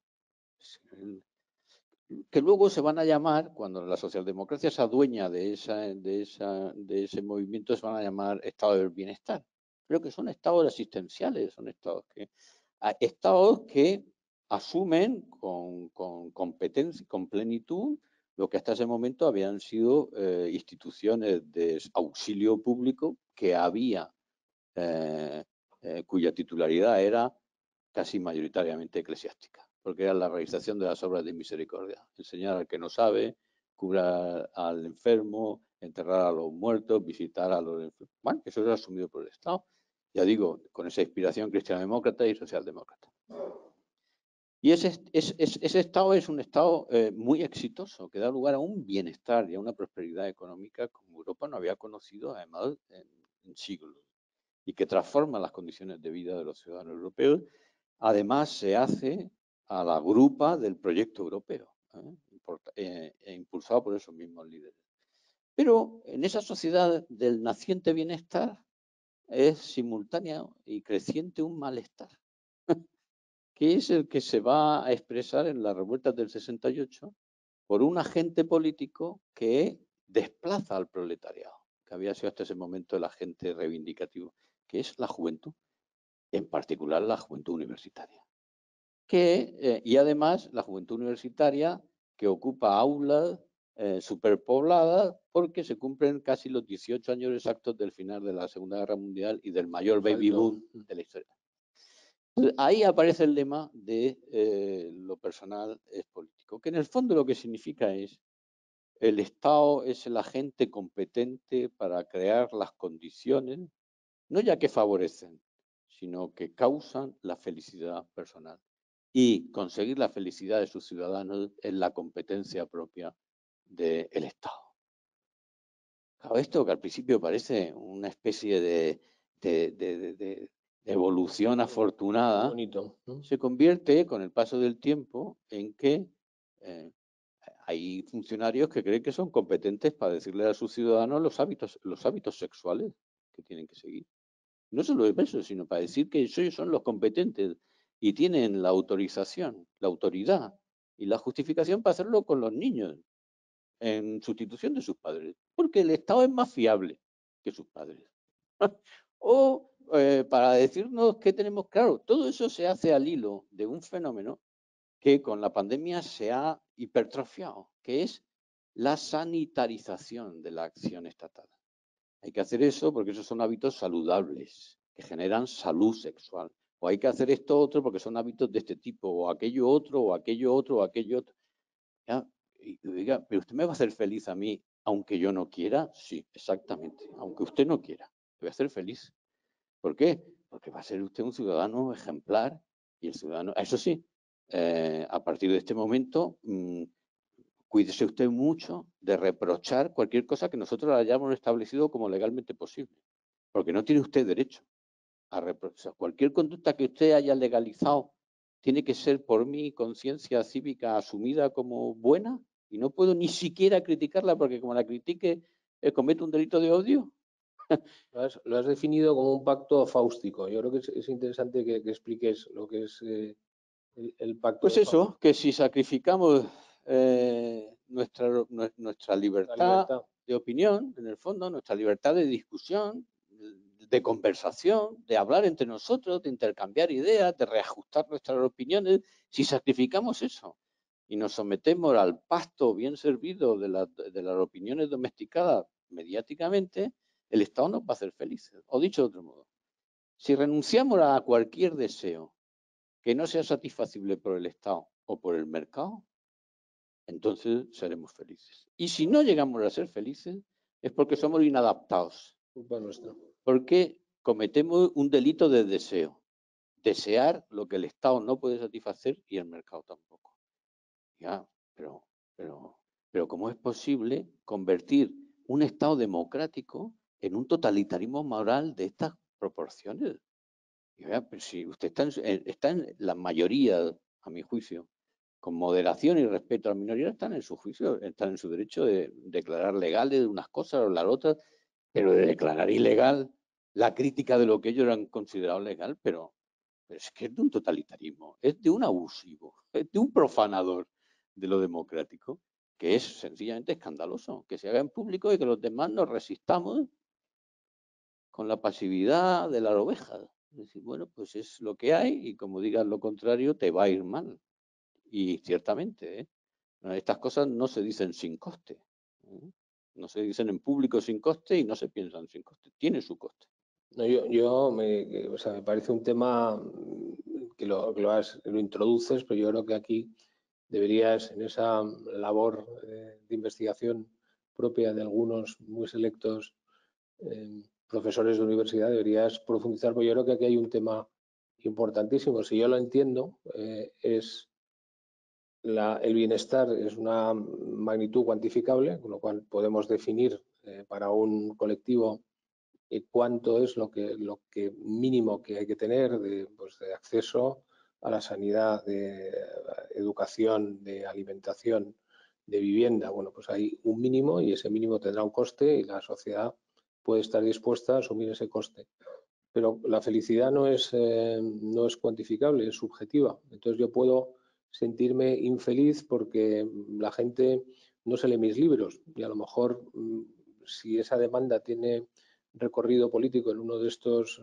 [SPEAKER 2] que luego se van a llamar, cuando la socialdemocracia se adueña de, esa, de, esa, de ese movimiento, se van a llamar estados del bienestar, pero que son estados asistenciales, son estados que, estados que asumen con, con competencia, con plenitud, lo que hasta ese momento habían sido eh, instituciones de auxilio público que había, eh, eh, cuya titularidad era casi mayoritariamente eclesiástica, porque era la realización de las obras de misericordia, enseñar al que no sabe, curar al enfermo, enterrar a los muertos, visitar a los enfermos. Bueno, eso era asumido por el Estado, ya digo, con esa inspiración cristiano-demócrata y socialdemócrata. Y ese, ese, ese Estado es un Estado eh, muy exitoso, que da lugar a un bienestar y a una prosperidad económica como Europa no había conocido, además, en, en siglos, y que transforma las condiciones de vida de los ciudadanos europeos. Además, se hace a la grupa del proyecto europeo, ¿eh? Eh, eh, impulsado por esos mismos líderes. Pero en esa sociedad del naciente bienestar es simultáneo y creciente un malestar, que es el que se va a expresar en las revueltas del sesenta y ocho por un agente político que desplaza al proletariado, que había sido hasta ese momento el agente reivindicativo, que es la juventud, en particular la juventud universitaria. Que, eh, y además la juventud universitaria que ocupa aulas eh, superpobladas porque se cumplen casi los dieciocho años exactos del final de la Segunda Guerra Mundial y del mayor baby boom de la historia. Ahí aparece el lema de eh, lo personal es político, que en el fondo lo que significa es el Estado es el agente competente para crear las condiciones, no ya que favorecen, sino que causan la felicidad personal. Y conseguir la felicidad de sus ciudadanos es la competencia propia del Estado. Claro, esto que al principio parece una especie de, de, de, de, de evolución afortunada,
[SPEAKER 1] bonito, ¿no?
[SPEAKER 2] Se convierte con el paso del tiempo en que eh, hay funcionarios que creen que son competentes para decirle a sus ciudadanos los hábitos, los hábitos sexuales que tienen que seguir. No solo eso, sino para decir que ellos son los competentes y tienen la autorización, la autoridad y la justificación para hacerlo con los niños en sustitución de sus padres, porque el Estado es más fiable que sus padres. O eh, para decirnos que tenemos claro, todo eso se hace al hilo de un fenómeno que con la pandemia se ha hipertrofiado, que es la sanitarización de la acción estatal. Hay que hacer eso porque esos son hábitos saludables, que generan salud sexual. O hay que hacer esto otro porque son hábitos de este tipo, o aquello otro, o aquello otro, o aquello otro. ¿Ya? Y diga, pero usted me va a hacer feliz a mí, aunque yo no quiera. Sí, exactamente. Aunque usted no quiera, te voy a hacer feliz. ¿Por qué? Porque va a ser usted un ciudadano ejemplar y el ciudadano, eso sí, eh, a partir de este momento, mmm, cuídese usted mucho de reprochar cualquier cosa que nosotros hayamos establecido como legalmente posible, porque no tiene usted derecho a reprochar. Cualquier conducta que usted haya legalizado tiene que ser por mi conciencia cívica asumida como buena y no puedo ni siquiera criticarla porque como la critique eh, comete un delito de odio.
[SPEAKER 1] Lo has, lo has definido como un pacto fáustico. Yo creo que es, es interesante que, que, expliques lo que es eh, el, el pacto.
[SPEAKER 2] Pues eso, Fausto. Que si sacrificamos eh, nuestra, nuestra libertad, libertad de opinión, en el fondo, nuestra libertad de discusión, de conversación, de hablar entre nosotros, de intercambiar ideas, de reajustar nuestras opiniones, si sacrificamos eso y nos sometemos al pasto bien servido de, la, de las opiniones domesticadas mediáticamente, el Estado nos va a hacer felices. O dicho de otro modo, si renunciamos a cualquier deseo que no sea satisfacible por el Estado o por el mercado, entonces seremos felices. Y si no llegamos a ser felices, es porque somos inadaptados.
[SPEAKER 1] Culpa nuestra.
[SPEAKER 2] Porque cometemos un delito de deseo. Desear lo que el Estado no puede satisfacer y el mercado tampoco. Ya, pero, pero, pero ¿cómo es posible convertir un Estado democrático en un totalitarismo moral de estas proporciones? Ya, pero si usted está en, está en la mayoría, a mi juicio, con moderación y respeto a la minoría, están en su juicio, están en su derecho de declarar legales unas cosas o las otras, pero de declarar ilegal la crítica de lo que ellos han considerado legal, pero, pero es que es de un totalitarismo, es de un abusivo, es de un profanador de lo democrático, que es sencillamente escandaloso, que se haga en público y que los demás nos resistamos con la pasividad de las ovejas. Es decir, bueno, pues es lo que hay y como digas lo contrario te va a ir mal. Y ciertamente, ¿eh? Estas cosas no se dicen sin coste. ¿eh? No se dicen en público sin coste y no se piensan sin coste. Tiene su coste.
[SPEAKER 1] No, yo, yo me, o sea, me parece un tema mm, que lo, que lo, has, lo introduces, pero yo creo que aquí deberías, en esa labor eh, de investigación propia de algunos muy selectos eh, profesores de universidad, deberías profundizar, porque yo creo que aquí hay un tema importantísimo. Si yo lo entiendo, eh, es la, el bienestar es una magnitud cuantificable, con lo cual podemos definir eh, para un colectivo eh, cuánto es lo que, lo que mínimo que hay que tener de, pues, de acceso a la sanidad, de educación, de alimentación, de vivienda. Bueno, pues hay un mínimo y ese mínimo tendrá un coste y la sociedad puede estar dispuesta a asumir ese coste. Pero la felicidad no es, eh, no es cuantificable, es subjetiva. Entonces yo puedo sentirme infeliz porque la gente no se lee mis libros y a lo mejor si esa demanda tiene recorrido político en uno de estos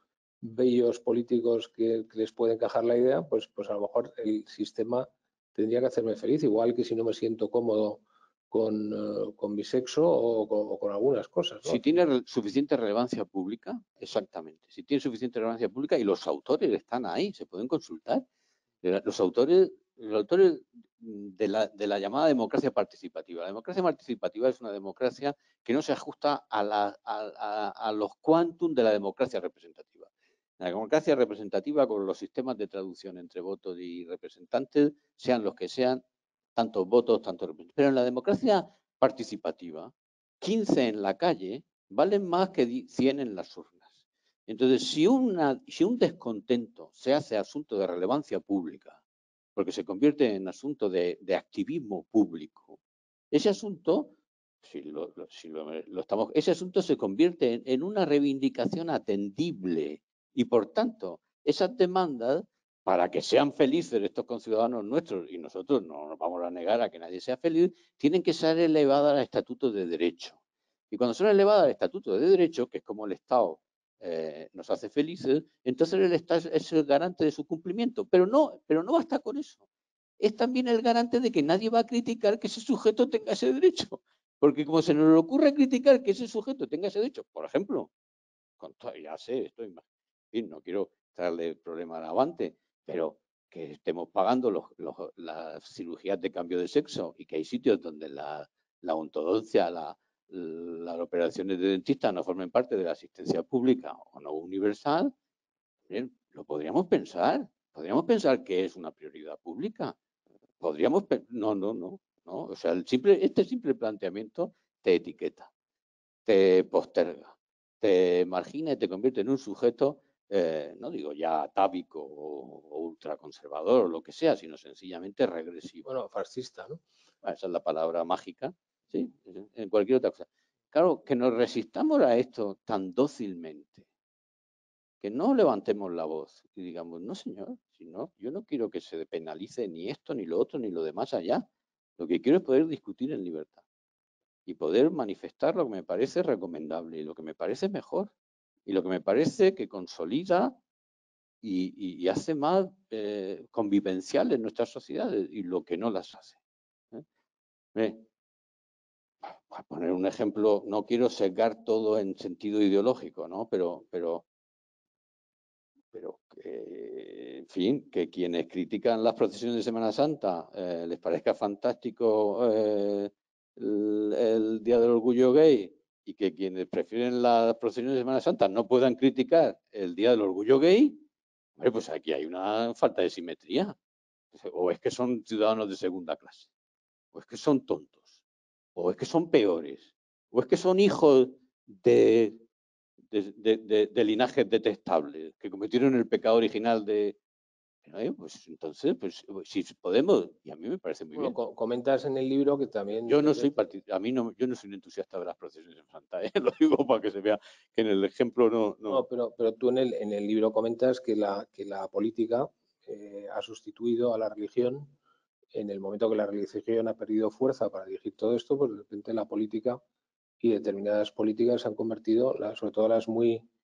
[SPEAKER 1] bellos políticos que, que les puede encajar la idea, pues, pues a lo mejor el sistema tendría que hacerme feliz, igual que si no me siento cómodo con, uh, con mi sexo o con, o con algunas cosas, ¿no?
[SPEAKER 2] Si tiene re suficiente relevancia pública, exactamente. Si tiene suficiente relevancia pública y los autores están ahí, se pueden consultar. Los autores, los autores de la, de la llamada democracia participativa. La democracia participativa es una democracia que no se ajusta a, la, a, a, a los quantum de la democracia representativa. La democracia representativa, con los sistemas de traducción entre votos y representantes, sean los que sean, tantos votos, tantos representantes. Pero en la democracia participativa, quince en la calle valen más que cien en las urnas. Entonces, si, una, si un descontento se hace asunto de relevancia pública, porque se convierte en asunto de, de activismo público, ese asunto, si lo, lo, si lo, lo estamos, ese asunto se convierte en, en una reivindicación atendible y, por tanto, esas demandas, para que sean felices estos conciudadanos nuestros, y nosotros no nos vamos a negar a que nadie sea feliz, tienen que ser elevadas al estatuto de derecho. Y cuando son elevadas al estatuto de derecho, que es como el Estado eh, nos hace felices, entonces el Estado es el garante de su cumplimiento. Pero no, pero no basta con eso. Es también el garante de que nadie va a criticar que ese sujeto tenga ese derecho. Porque como se nos ocurre criticar que ese sujeto tenga ese derecho, por ejemplo, con todo, ya sé, estoy en fin, no quiero traerle el problema al avante, pero que estemos pagando los, los, las cirugías de cambio de sexo y que hay sitios donde la, la ortodoncia, la, las operaciones de dentista no formen parte de la asistencia pública o no universal, bien, lo podríamos pensar. Podríamos pensar que es una prioridad pública. Podríamos, no, no, no, no. O sea, el simple, este simple planteamiento te etiqueta, te posterga, te margina y te convierte en un sujeto, eh, no digo ya atávico o, o ultraconservador o lo que sea, sino sencillamente regresivo.
[SPEAKER 1] Bueno, fascista, ¿no?
[SPEAKER 2] Esa es la palabra mágica, ¿sí? En cualquier otra cosa. Claro, que nos resistamos a esto tan dócilmente, que no levantemos la voz y digamos, no señor, si no, yo no quiero que se penalice ni esto, ni lo otro, ni lo demás allá. Lo que quiero es poder discutir en libertad y poder manifestar lo que me parece recomendable y lo que me parece mejor y lo que me parece que consolida y, y, y hace más eh, convivenciales nuestras sociedades y lo que no las hace. ¿eh? ¿Eh? Para poner un ejemplo, no quiero sesgar todo en sentido ideológico, ¿no? Pero, pero, pero que, en fin, que quienes critican las procesiones de Semana Santa eh, les parezca fantástico eh, el, el Día del Orgullo Gay y que quienes prefieren las procesiones de Semana Santa no puedan criticar el Día del Orgullo Gay, hombre, pues aquí hay una falta de simetría. O es que son ciudadanos de segunda clase, o es que son tontos, o es que son peores, o es que son hijos de, de, de, de, de linajes detestables, que cometieron el pecado original de... ¿Eh? Pues entonces, pues si podemos, y a mí me parece muy
[SPEAKER 1] Bueno,
[SPEAKER 2] bien.
[SPEAKER 1] co comentas en el libro que también...
[SPEAKER 2] Yo no soy a mí no, yo no soy un entusiasta de las procesiones de Santa, ¿eh? Lo digo para que se vea que en el ejemplo no... no.
[SPEAKER 1] no pero, pero tú en el, en el libro comentas que la, que la política eh, ha sustituido a la religión. En el momento que la religión ha perdido fuerza para dirigir todo esto, pues de repente la política y determinadas políticas se han convertido, sobre todo las muy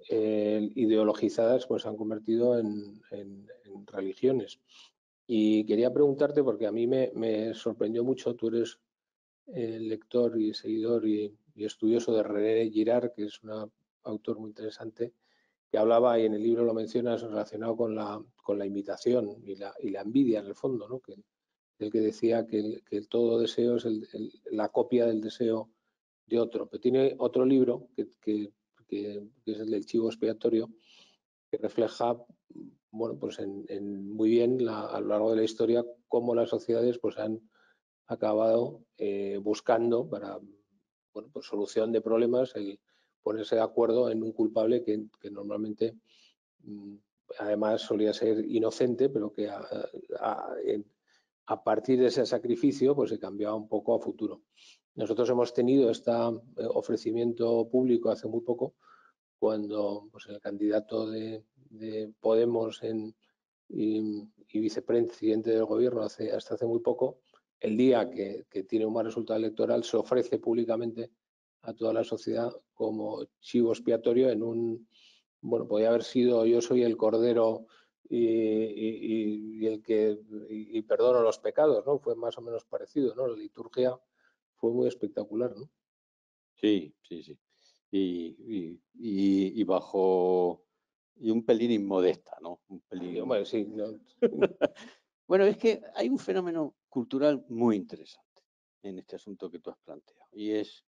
[SPEAKER 1] eh, ideologizadas, pues se han convertido en, en, en religiones. Y quería preguntarte, porque a mí me, me sorprendió mucho, tú eres eh, lector y seguidor y, y estudioso de René Girard, que es un autor muy interesante, que hablaba, y en el libro lo mencionas, relacionado con la, con la imitación y la, y la envidia, en el fondo, ¿no? Que, el que decía que, el, que el todo deseo es el, el, la copia del deseo de otro. Pero tiene otro libro, que, que, que, que es el del chivo expiatorio, que refleja, bueno, pues en, en muy bien la, a lo largo de la historia cómo las sociedades pues han acabado eh, buscando para, bueno, pues solución de problemas el ponerse de acuerdo en un culpable que, que normalmente mmm, además solía ser inocente, pero que a, a, a, partir de ese sacrificio pues se cambiaba un poco a futuro. Nosotros hemos tenido este ofrecimiento público hace muy poco, cuando pues, el candidato de, de Podemos en, y, y vicepresidente del gobierno hace, hasta hace muy poco, el día que, que tiene un mal resultado electoral, se ofrece públicamente a toda la sociedad como chivo expiatorio en un, bueno, podría haber sido yo soy el cordero y, y, y el que y, y perdono los pecados, ¿no? Fue más o menos parecido, ¿no? La liturgia fue muy espectacular, ¿no?
[SPEAKER 2] Sí, sí, sí. Y, y, y, y bajo y un pelín inmodesta, ¿no? Un pelín...
[SPEAKER 1] Sí, hombre, sí, no.
[SPEAKER 2] Bueno, es que hay un fenómeno cultural muy interesante en este asunto que tú has planteado, y es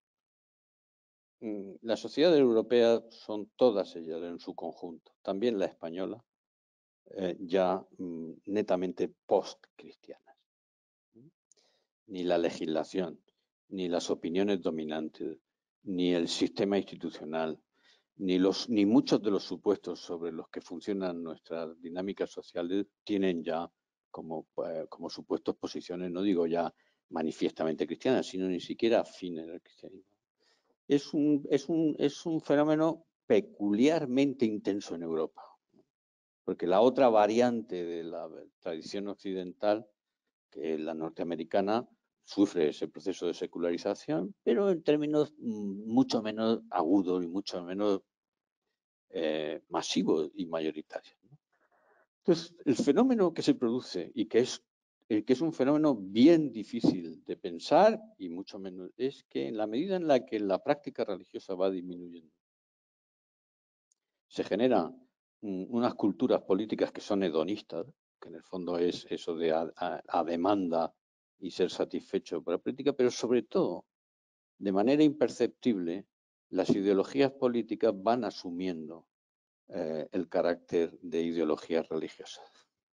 [SPEAKER 2] mmm, las sociedades europeas son todas ellas en su conjunto, también la española, eh, ya mmm, netamente post-cristianas. Ni la legislación, ni las opiniones dominantes, ni el sistema institucional, ni, los, ni muchos de los supuestos sobre los que funcionan nuestras dinámicas sociales tienen ya como, eh, como supuestos posiciones, no digo ya manifiestamente cristianas, sino ni siquiera afines al cristianismo. Es un, es, un, es un fenómeno peculiarmente intenso en Europa, porque la otra variante de la tradición occidental, que es la norteamericana, sufre ese proceso de secularización, pero en términos mucho menos agudos y mucho menos eh, masivos y mayoritarios. Entonces, el fenómeno que se produce y que es, eh, que es un fenómeno bien difícil de pensar y mucho menos, es que en la medida en la que la práctica religiosa va disminuyendo, se generan mm, unas culturas políticas que son hedonistas, que en el fondo es eso de a, a, a demanda y ser satisfecho por la política, pero sobre todo, de manera imperceptible, las ideologías políticas van asumiendo eh, el carácter de ideologías religiosas.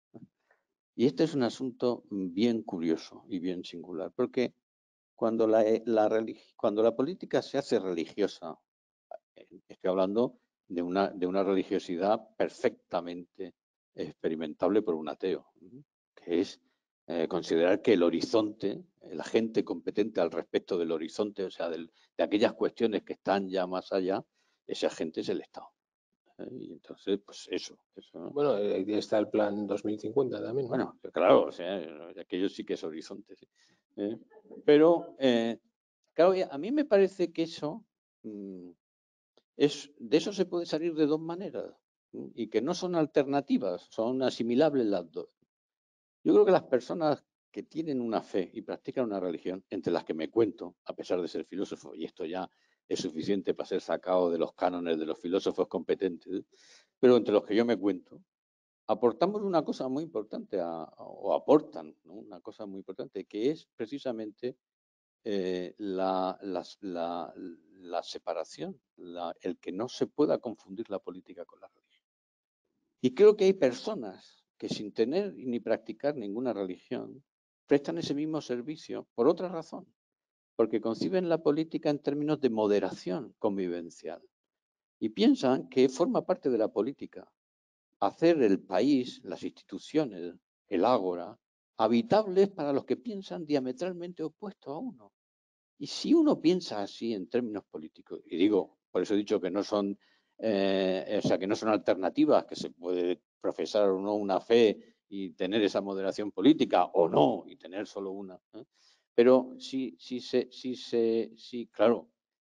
[SPEAKER 2] Y este es un asunto bien curioso y bien singular, porque cuando la, la, cuando la política se hace religiosa, estoy hablando de una, de una religiosidad perfectamente experimentable por un ateo, que es eh, considerar que el horizonte, la gente competente al respecto del horizonte, o sea, del, de aquellas cuestiones que están ya más allá, esa gente es el Estado. ¿Eh? Y entonces, pues eso. eso ¿no?
[SPEAKER 1] Bueno, ahí está el plan dos mil cincuenta también, ¿no?
[SPEAKER 2] Bueno, claro, o sea, aquello sí que es horizonte. ¿Sí? ¿Eh? Pero, eh, claro, a mí me parece que eso... Mmm, Es, de eso se puede salir de dos maneras y que no son alternativas, son asimilables las dos. Yo creo que las personas que tienen una fe y practican una religión, entre las que me cuento, a pesar de ser filósofo, y esto ya es suficiente para ser sacado de los cánones de los filósofos competentes, pero entre los que yo me cuento, aportamos una cosa muy importante, a, o aportan, ¿no? Una cosa muy importante, que es precisamente eh, la, la, la, la separación, la, el que no se pueda confundir la política con la religión. Y creo que hay personas que sin tener ni practicar ninguna religión prestan ese mismo servicio por otra razón, porque conciben la política en términos de moderación convivencial y piensan que forma parte de la política hacer el país, las instituciones, el ágora, habitables para los que piensan diametralmente opuesto a uno. Y si uno piensa así en términos políticos, y digo, por eso he dicho que no son, eh, o sea, que no son alternativas, que se puede profesar o no una fe y tener esa moderación política, o no, y tener solo una. ¿eh? Pero si, si se, si se, si, claro,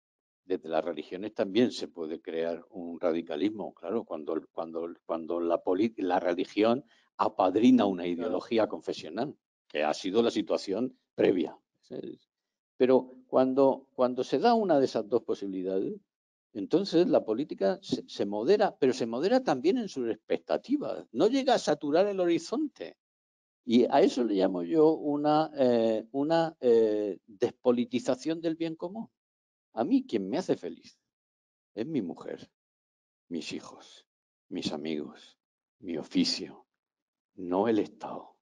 [SPEAKER 2] desde las religiones también se puede crear un radicalismo, claro, cuando, cuando, cuando la, la religión apadrina una ideología claro. confesional, que ha sido la situación previa. Pero cuando, cuando se da una de esas dos posibilidades, entonces la política se, se modera, pero se modera también en sus expectativas. No llega a saturar el horizonte. Y a eso le llamo yo una, eh, una eh, despolitización del bien común. A mí quien me hace feliz es mi mujer, mis hijos, mis amigos, mi oficio, no el Estado.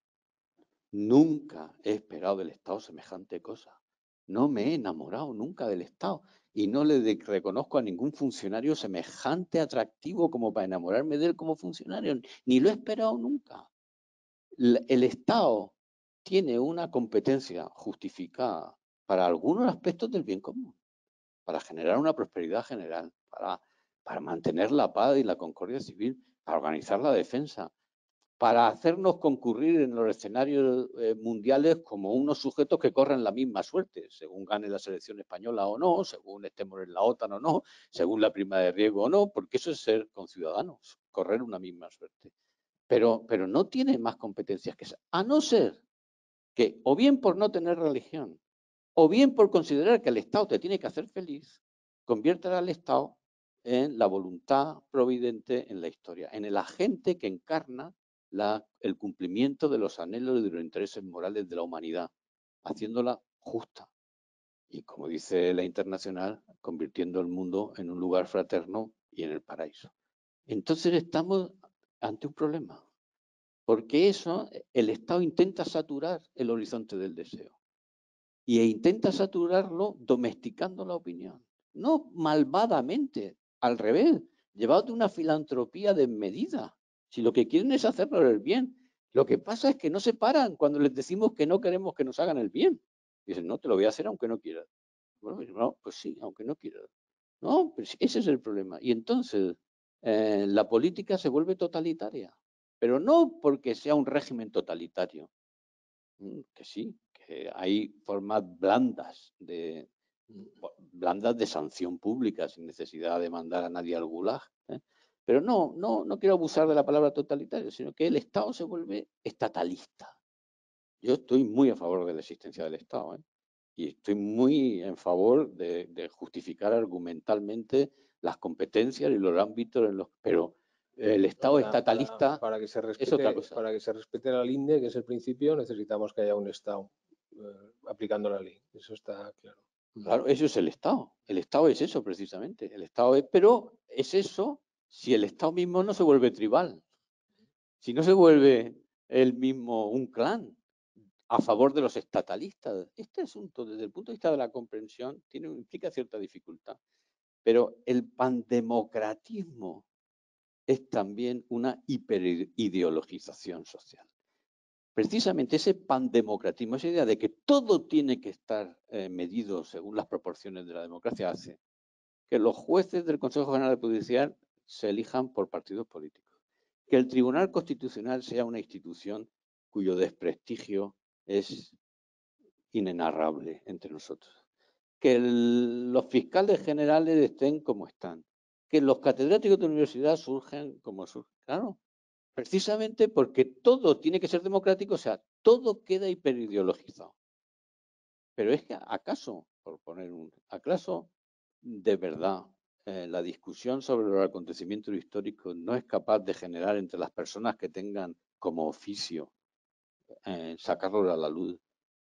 [SPEAKER 2] Nunca he esperado del Estado semejante cosa. No me he enamorado nunca del Estado y no le de, reconozco a ningún funcionario semejante atractivo como para enamorarme de él como funcionario. Ni lo he esperado nunca. El, el Estado tiene una competencia justificada para algunos aspectos del bien común, para generar una prosperidad general, para, para mantener la paz y la concordia civil, para organizar la defensa, para hacernos concurrir en los escenarios eh, mundiales como unos sujetos que corren la misma suerte, según gane la selección española o no, según estemos en la OTAN o no, según la prima de riesgo o no, porque eso es ser conciudadanos, correr una misma suerte. Pero, pero no tiene más competencias que esa, a no ser que, o bien por no tener religión, o bien por considerar que el Estado te tiene que hacer feliz, convierta al Estado en la voluntad providente en la historia, en el agente que encarna la, el cumplimiento de los anhelos y de los intereses morales de la humanidad, haciéndola justa. Y como dice la Internacional, convirtiendo el mundo en un lugar fraterno y en el paraíso. Entonces estamos ante un problema, porque eso, el Estado intenta saturar el horizonte del deseo. Y intenta saturarlo domesticando la opinión. No malvadamente, al revés, llevado de una filantropía desmedida. Si lo que quieren es hacernos el bien. Lo que pasa es que no se paran cuando les decimos que no queremos que nos hagan el bien. Dicen, no, te lo voy a hacer aunque no quieras. Bueno, no, pues sí, aunque no quieras. No, pues ese es el problema. Y entonces eh, la política se vuelve totalitaria. Pero no porque sea un régimen totalitario, que sí, que hay formas blandas de, blandas de sanción pública sin necesidad de mandar a nadie al gulag. ¿eh? Pero no, no, no quiero abusar de la palabra totalitario, sino que el Estado se vuelve estatalista. Yo estoy muy a favor de la existencia del Estado, ¿eh? Y estoy muy en favor de, de justificar argumentalmente las competencias y los ámbitos en los... Pero el Estado
[SPEAKER 1] para,
[SPEAKER 2] estatalista
[SPEAKER 1] para, para que se respete,
[SPEAKER 2] es otra cosa.
[SPEAKER 1] Para que se respete la linde, que es el principio, necesitamos que haya un Estado eh, aplicando la ley. Eso está claro.
[SPEAKER 2] Claro, eso es el Estado. El Estado es eso precisamente. El Estado es, pero es eso si el Estado mismo no se vuelve tribal. Si no se vuelve él mismo un clan a favor de los estatalistas. Este asunto, desde el punto de vista de la comprensión, tiene, implica cierta dificultad. Pero el pandemocratismo es también una hiperideologización social. Precisamente ese pandemocratismo, esa idea de que todo tiene que estar eh, medido según las proporciones de la democracia, hace que los jueces del Consejo General de Poder Judicial se elijan por partidos políticos, que el Tribunal Constitucional sea una institución cuyo desprestigio es inenarrable entre nosotros, que el, los fiscales generales estén como están, que los catedráticos de la universidad surgen como surgen. Claro, precisamente porque todo tiene que ser democrático, o sea, todo queda hiperideologizado. Pero es que, ¿acaso, por poner un, acaso de verdad eh, la discusión sobre los acontecimientos históricos no es capaz de generar entre las personas que tengan como oficio eh, sacarlo a la luz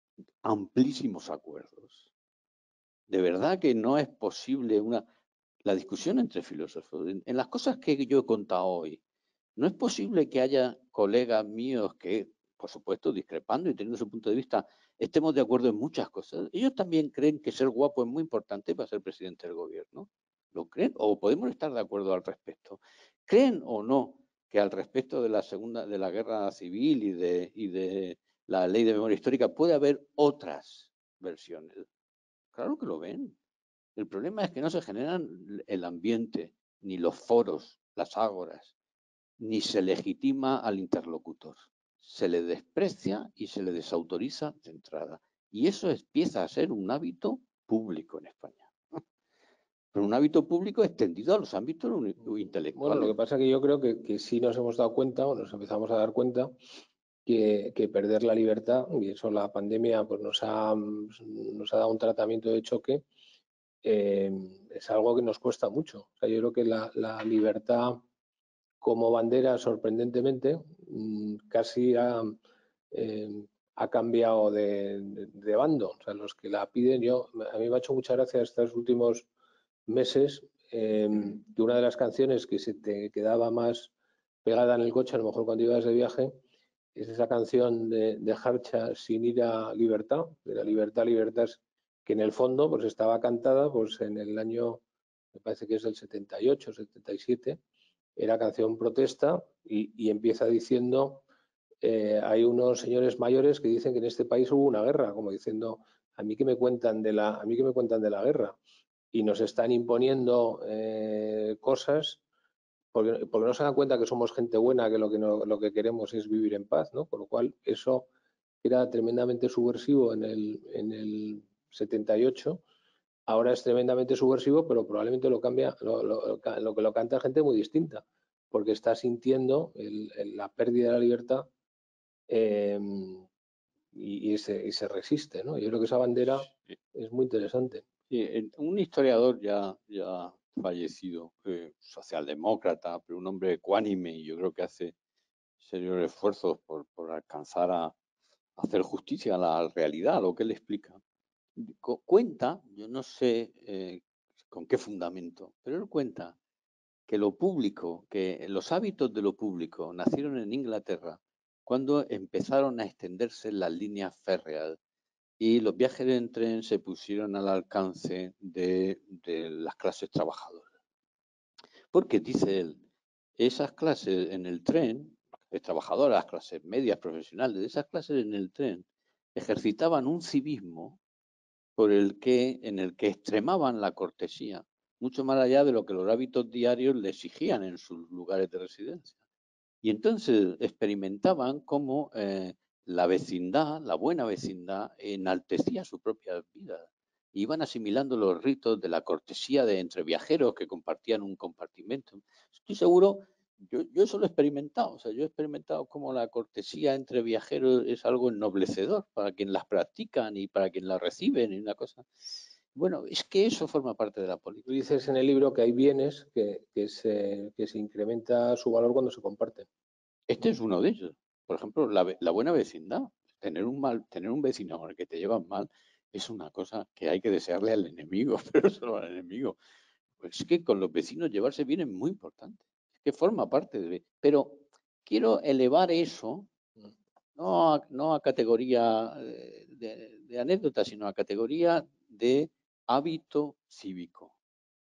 [SPEAKER 2] amplísimos acuerdos? De verdad que no es posible una... La discusión entre filósofos, en, en las cosas que yo he contado hoy, no es posible que haya colegas míos que, por supuesto, discrepando y teniendo su punto de vista, estemos de acuerdo en muchas cosas. Ellos también creen que ser guapo es muy importante para ser presidente del gobierno. ¿Lo creen? ¿O podemos estar de acuerdo al respecto? ¿Creen o no que al respecto de la segunda, de la guerra civil y de, y de la ley de memoria histórica puede haber otras versiones? Claro que lo ven. El problema es que no se generan el ambiente, ni los foros, las ágoras, ni se legitima al interlocutor. Se le desprecia y se le desautoriza de entrada. Y eso empieza a ser un hábito público en España. El pero un hábito público extendido a los ámbitos intelectuales.
[SPEAKER 1] Bueno, lo que pasa es que yo creo que, que sí nos hemos dado cuenta, o nos empezamos a dar cuenta, que, que perder la libertad, y eso la pandemia pues nos ha, nos ha dado un tratamiento de choque, eh, es algo que nos cuesta mucho. O sea, yo creo que la, la libertad como bandera, sorprendentemente, casi ha, eh, ha cambiado de, de, de bando. O sea, los que la piden, yo, a mí me ha hecho mucha gracia estos últimos meses eh, que una de las canciones que se te quedaba más pegada en el coche, a lo mejor cuando ibas de viaje, es esa canción de, de Harcha, Sin ir a libertad, de la libertad, libertad, que en el fondo pues estaba cantada pues en el año, me parece que es del setenta y ocho, setenta y siete, era canción protesta y, y empieza diciendo, eh, hay unos señores mayores que dicen que en este país hubo una guerra, como diciendo, a mí que me cuentan de la, a mí que me cuentan de la guerra, y nos están imponiendo eh, cosas porque, porque no se dan cuenta que somos gente buena, que lo que, no, lo que queremos es vivir en paz, ¿no? Con lo cual, eso era tremendamente subversivo en el, en el setenta y ocho, ahora es tremendamente subversivo, pero probablemente lo cambia, lo, lo, lo que lo canta gente muy distinta, porque está sintiendo el, el, la pérdida de la libertad eh, y, y, se, y se resiste, ¿no? Yo creo que esa bandera es muy interesante.
[SPEAKER 2] Sí, un historiador ya, ya fallecido, eh, socialdemócrata, pero un hombre ecuánime, y yo creo que hace serios esfuerzos por, por alcanzar a, a hacer justicia a la realidad, a lo que él explica. Cu- cuenta, yo no sé eh, con qué fundamento, pero él cuenta que lo público, que los hábitos de lo público nacieron en Inglaterra cuando empezaron a extenderse las líneas férreas y los viajes en tren se pusieron al alcance de, de las clases trabajadoras. Porque, dice él, esas clases en el tren, las trabajadoras, las clases medias, profesionales, esas clases en el tren ejercitaban un civismo por el que, en el que extremaban la cortesía, mucho más allá de lo que los hábitos diarios le exigían en sus lugares de residencia. Y entonces experimentaban cómo eh, la vecindad, la buena vecindad, enaltecía su propia vida. Iban asimilando los ritos de la cortesía de entre viajeros que compartían un compartimento. Estoy seguro, yo, yo eso lo he experimentado, o sea, yo he experimentado cómo la cortesía entre viajeros es algo ennoblecedor para quien las practican y para quien las reciben, y una cosa. Bueno, es que eso forma parte de la política.
[SPEAKER 1] Tú dices en el libro que hay bienes que, que, se, que se incrementa su valor cuando se comparten.
[SPEAKER 2] Este es uno de ellos. Por ejemplo, la, la buena vecindad. Tener un mal, tener un vecino con el que te llevas mal es una cosa que hay que desearle al enemigo, pero solo al enemigo. Pues es que con los vecinos llevarse bien es muy importante. Es que forma parte de. Pero quiero elevar eso no a, no a categoría de, de anécdota, sino a categoría de hábito cívico.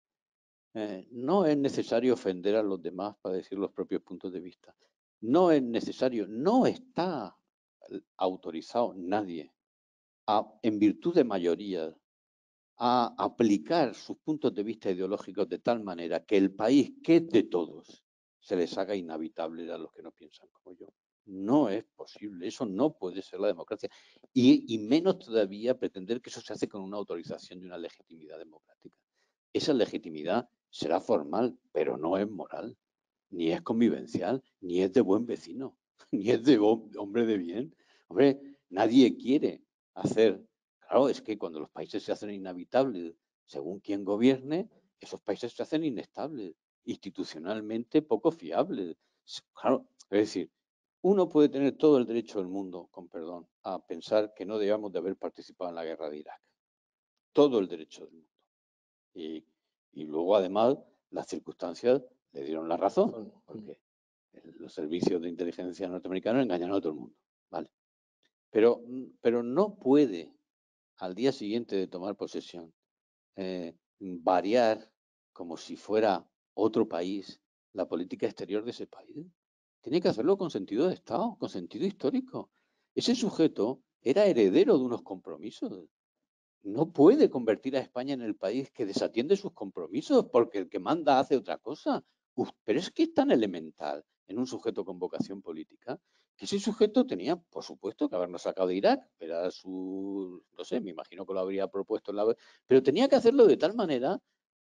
[SPEAKER 2] Eh, no es necesario ofender a los demás para decir los propios puntos de vista. No es necesario, no está autorizado nadie a, en virtud de mayoría, a aplicar sus puntos de vista ideológicos de tal manera que el país, que es de todos, se les haga inhabitable a los que no piensan como yo. No es posible, eso no puede ser la democracia. Y, y menos todavía pretender que eso se hace con una autorización de una legitimidad democrática. Esa legitimidad será formal, pero no es moral, ni es convivencial, ni es de buen vecino, ni es de hombre de bien. Hombre, nadie quiere hacer. Claro, es que cuando los países se hacen inhabitables, según quien gobierne, esos países se hacen inestables, institucionalmente poco fiables. Claro, es decir, uno puede tener todo el derecho del mundo, con perdón, a pensar que no debamos de haber participado en la guerra de Irak. Todo el derecho del mundo. Y, y luego, además, las circunstancias le dieron la razón, porque los servicios de inteligencia norteamericanos engañaron a todo el mundo. ¿Vale? Pero, pero no puede, al día siguiente de tomar posesión, eh, variar como si fuera otro país la política exterior de ese país. Tiene que hacerlo con sentido de Estado, con sentido histórico. Ese sujeto era heredero de unos compromisos. No puede convertir a España en el país que desatiende sus compromisos porque el que manda hace otra cosa. Uf, pero es que es tan elemental en un sujeto con vocación política que ese sujeto tenía, por supuesto, que habernos sacado de Irak. Era su, no sé, me imagino que lo habría propuesto en la... Pero tenía que hacerlo de tal manera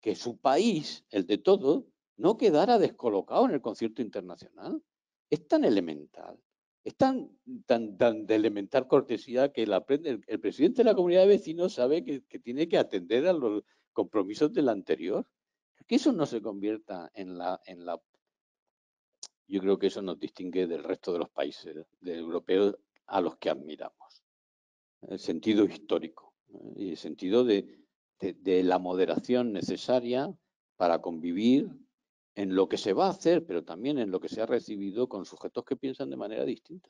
[SPEAKER 2] que su país, el de todos, no quedara descolocado en el concierto internacional. Es tan elemental, es tan, tan, tan de elemental cortesía que la, el, el presidente de la comunidad de vecinos sabe que, que tiene que atender a los compromisos del anterior. Que eso no se convierta en la, en la... Yo creo que eso nos distingue del resto de los países de europeos a los que admiramos. El sentido histórico, ¿eh? Y el sentido de, de, de la moderación necesaria para convivir en lo que se va a hacer, pero también en lo que se ha recibido con sujetos que piensan de manera distinta.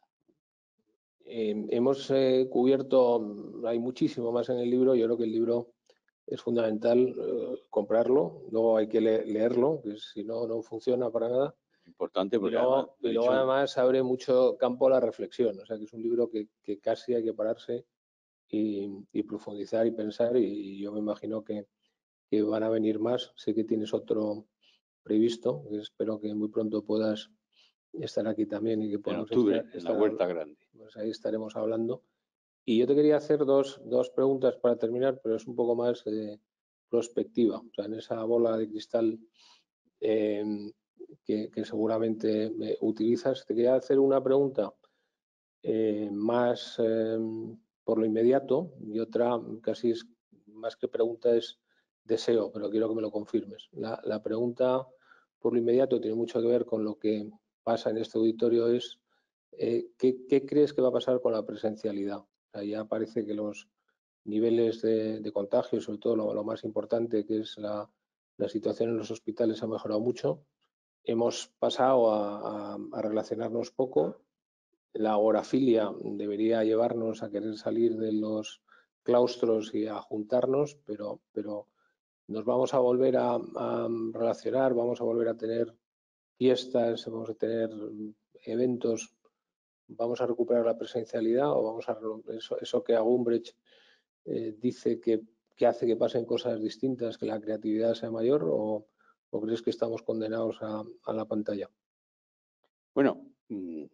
[SPEAKER 1] Eh, hemos eh, cubierto, hay muchísimo más en el libro. Yo creo que el libro es fundamental eh, comprarlo, luego hay que le leerlo, que si no, no funciona para nada.
[SPEAKER 2] Importante porque
[SPEAKER 1] y luego,
[SPEAKER 2] además,
[SPEAKER 1] y luego
[SPEAKER 2] dicho,
[SPEAKER 1] además abre mucho campo a la reflexión, o sea que es un libro que, que casi hay que pararse y, y profundizar y pensar, y, y yo me imagino que, que van a venir más. Sé que tienes otro previsto, que espero que muy pronto puedas estar aquí también y que
[SPEAKER 2] en
[SPEAKER 1] podamos
[SPEAKER 2] octubre,
[SPEAKER 1] estar,
[SPEAKER 2] en la
[SPEAKER 1] estar
[SPEAKER 2] Huerta Grande.
[SPEAKER 1] Pues ahí estaremos hablando. Y yo te quería hacer dos, dos preguntas para terminar, pero es un poco más de prospectiva, o sea, en esa bola de cristal eh, que, que seguramente me utilizas. Te quería hacer una pregunta eh, más eh, por lo inmediato, y otra casi es más que pregunta, es deseo, pero quiero que me lo confirmes. La, la pregunta por lo inmediato tiene mucho que ver con lo que pasa en este auditorio, es eh, ¿qué, ¿qué crees que va a pasar con la presencialidad? O sea, ya parece que los niveles de, de contagio, sobre todo lo, lo más importante, que es la, la situación en los hospitales, ha mejorado mucho. Hemos pasado a, a, a relacionarnos poco. La agorafilia debería llevarnos a querer salir de los claustros y a juntarnos, pero, pero nos vamos a volver a, a relacionar, vamos a volver a tener fiestas, vamos a tener eventos, vamos a recuperar la presencialidad, o vamos a eso, eso que Agumbrecht eh, dice que, que hace que pasen cosas distintas, que la creatividad sea mayor, o, o crees que estamos condenados a, a la pantalla?
[SPEAKER 2] Bueno, mmm,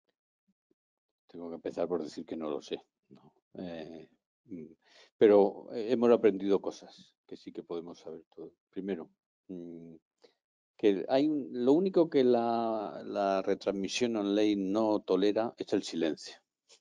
[SPEAKER 2] tengo que empezar por decir que no lo sé, ¿no? Eh, mmm, pero hemos aprendido cosas que sí que podemos saber todo. Primero, mmm, que hay un, lo único que la, la retransmisión online no tolera es el silencio.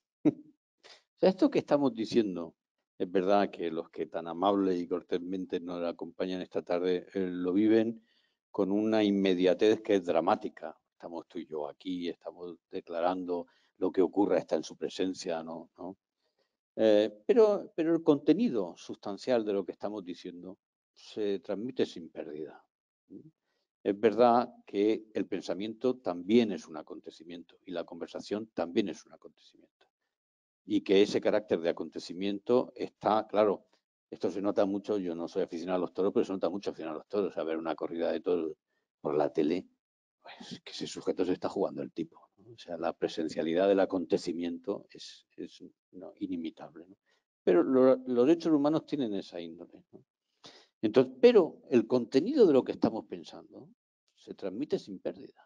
[SPEAKER 2] O sea, esto que estamos diciendo, es verdad que los que tan amables y cortésmente nos acompañan esta tarde eh, lo viven con una inmediatez que es dramática. Estamos tú y yo aquí, estamos declarando lo que ocurra, está en su presencia, ¿no? ¿no? Eh, pero, pero el contenido sustancial de lo que estamos diciendo se transmite sin pérdida. Es verdad que el pensamiento también es un acontecimiento y la conversación también es un acontecimiento. Y que ese carácter de acontecimiento está, claro, esto se nota mucho, yo no soy aficionado a los toros, pero se nota mucho aficionado a los toros, a ver una corrida de toros por la tele, pues que ese sujeto se está jugando el tipo, ¿no? O sea, la presencialidad del acontecimiento es, es no, inimitable, ¿no? Pero lo, los derechos humanos tienen esa índole, ¿no? Entonces, pero el contenido de lo que estamos pensando se transmite sin pérdida.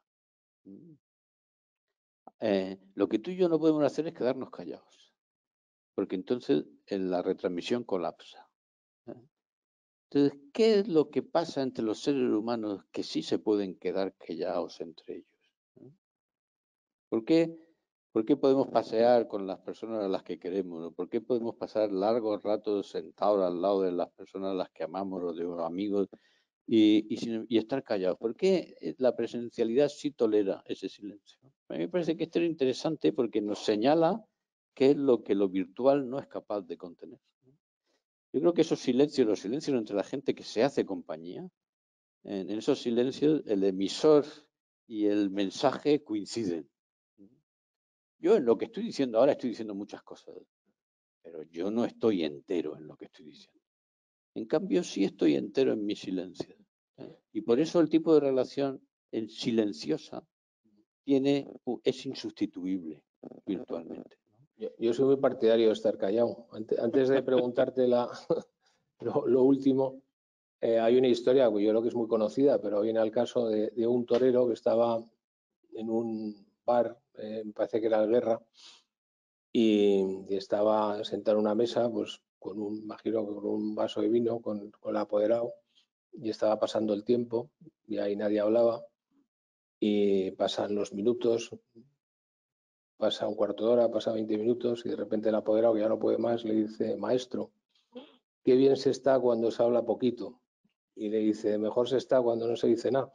[SPEAKER 2] Eh, lo que tú y yo no podemos hacer es quedarnos callados, porque entonces en la retransmisión colapsa. Entonces, ¿qué es lo que pasa entre los seres humanos que sí se pueden quedar callados entre ellos? ¿Por qué, por qué podemos pasear con las personas a las que queremos? ¿Por qué podemos pasar largos ratos sentados al lado de las personas a las que amamos o de los amigos y, y, sin, y estar callados? ¿Por qué la presencialidad sí tolera ese silencio? A mí me parece que esto es interesante porque nos señala qué es lo que lo virtual no es capaz de contener. Yo creo que esos silencios, los silencios entre la gente que se hace compañía, en, en esos silencios el emisor y el mensaje coinciden. Yo en lo que estoy diciendo ahora estoy diciendo muchas cosas, pero yo no estoy entero en lo que estoy diciendo. En cambio, sí estoy entero en mi silencio. ¿eh? Y por eso el tipo de relación silenciosa tiene, es insustituible virtualmente.
[SPEAKER 1] Yo, yo soy muy partidario de estar callado. Antes, antes de preguntarte la, lo, lo último, eh, hay una historia, yo creo que es muy conocida, pero viene al caso de, de un torero que estaba en un bar, eh, me parece que era la Guerra, y, y estaba sentado en una mesa, pues con un, imagino, con un vaso de vino, con, con el apoderado, y estaba pasando el tiempo y ahí nadie hablaba y pasan los minutos, pasa un cuarto de hora, pasa veinte minutos y de repente el apoderado, que ya no puede más, le dice: maestro, qué bien se está cuando se habla poquito. Y le dice: mejor se está cuando no se dice nada.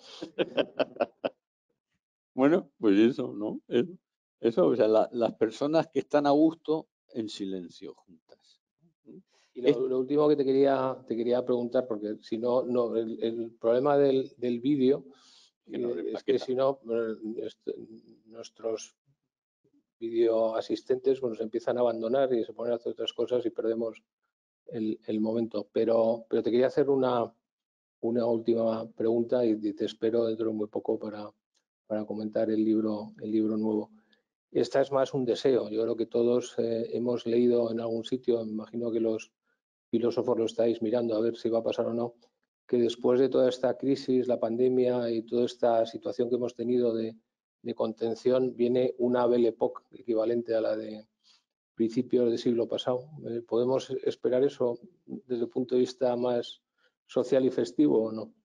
[SPEAKER 2] Bueno, pues eso, ¿no? Eso, eso o sea, la, las personas que están a gusto en silencio juntas.
[SPEAKER 1] Y lo, lo último que te quería, te quería preguntar, porque si no, no el, el problema del, del vídeo
[SPEAKER 2] que no
[SPEAKER 1] eh, es que si no, este, nuestros video asistentes pues, nos empiezan a abandonar y se ponen a hacer otras cosas y perdemos el, el momento. Pero, pero te quería hacer una, una última pregunta y, y te espero dentro de muy poco para, para comentar el libro, el libro nuevo. Esta es más un deseo. Yo creo que todos eh, hemos leído en algún sitio, me imagino que los filósofos lo estáis mirando a ver si va a pasar o no, que después de toda esta crisis, la pandemia y toda esta situación que hemos tenido de, de contención, viene una Belle Époque equivalente a la de principios del siglo pasado. ¿Podemos esperar eso desde el punto de vista más social y festivo o no?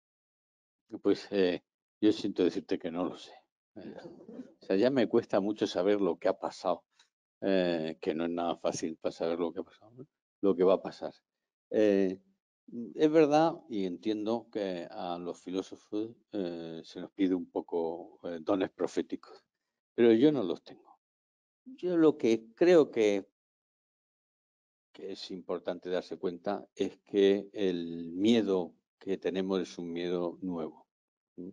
[SPEAKER 2] Pues eh, yo siento decirte que no lo sé. Eh, o sea, ya me cuesta mucho saber lo que ha pasado, eh, que no es nada fácil para saber lo que ha pasado, ¿no? Lo que va a pasar. Eh, es verdad y entiendo que a los filósofos eh, se nos pide un poco eh, dones proféticos, pero yo no los tengo. Yo lo que creo que, que es importante darse cuenta es que el miedo que tenemos es un miedo nuevo. ¿Mm?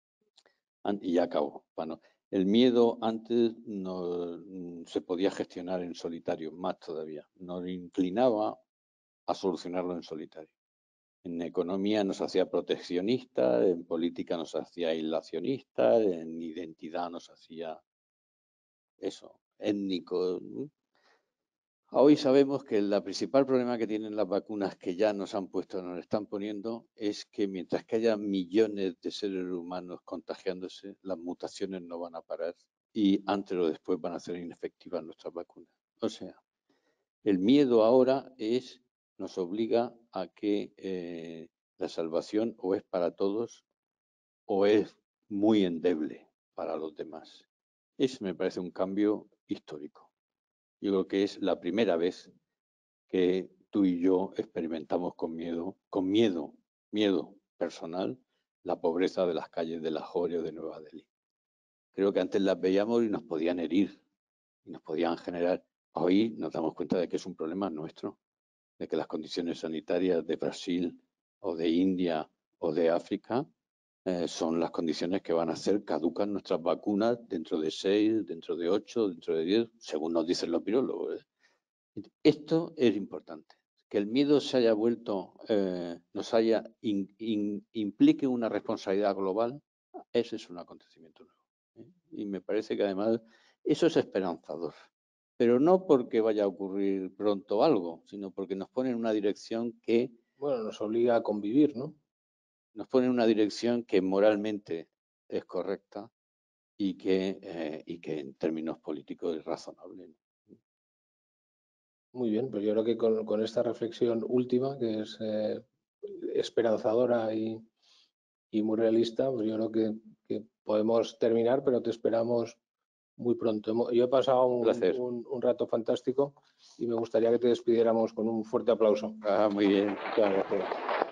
[SPEAKER 2] Y ya acabo. Bueno, el miedo antes no se podía gestionar en solitario, más todavía. Nos inclinaba a solucionarlo en solitario. En economía nos hacía proteccionistas, en política nos hacía aislacionistas, en identidad nos hacía eso, étnico. Hoy sabemos que el principal problema que tienen las vacunas que ya nos han puesto, nos están poniendo, es que mientras que haya millones de seres humanos contagiándose, las mutaciones no van a parar y antes o después van a ser inefectivas nuestras vacunas. O sea, el miedo ahora es, nos obliga a que eh, la salvación o es para todos o es muy endeble para los demás. Eso me parece un cambio histórico. Yo creo que es la primera vez que tú y yo experimentamos con miedo, con miedo, miedo personal, la pobreza de las calles de Lahore o de Nueva Delhi. Creo que antes las veíamos y nos podían herir, y nos podían generar. Hoy nos damos cuenta de que es un problema nuestro, de que las condiciones sanitarias de Brasil o de India o de África eh, son las condiciones que van a hacer caducas nuestras vacunas dentro de seis, dentro de ocho, dentro de diez, según nos dicen los virólogos. ¿eh? Esto es importante, que el miedo se haya vuelto, eh, nos haya, in, in, implique una responsabilidad global, ese es un acontecimiento nuevo. ¿eh? Y me parece que además eso es esperanzador, pero no porque vaya a ocurrir pronto algo, sino porque nos pone en una dirección que...
[SPEAKER 1] Bueno, nos obliga a convivir, ¿no?
[SPEAKER 2] Nos pone en una dirección que moralmente es correcta y que, eh, y que en términos políticos es razonable.
[SPEAKER 1] Muy bien, pues yo creo que con, con esta reflexión última, que es eh, esperanzadora y, y muy realista, pues yo creo que, que podemos terminar, pero te esperamos muy pronto. Yo he pasado un, un, un rato fantástico y me gustaría que te despidiéramos con un fuerte aplauso.
[SPEAKER 2] Ah, muy bien.
[SPEAKER 1] Muchas gracias.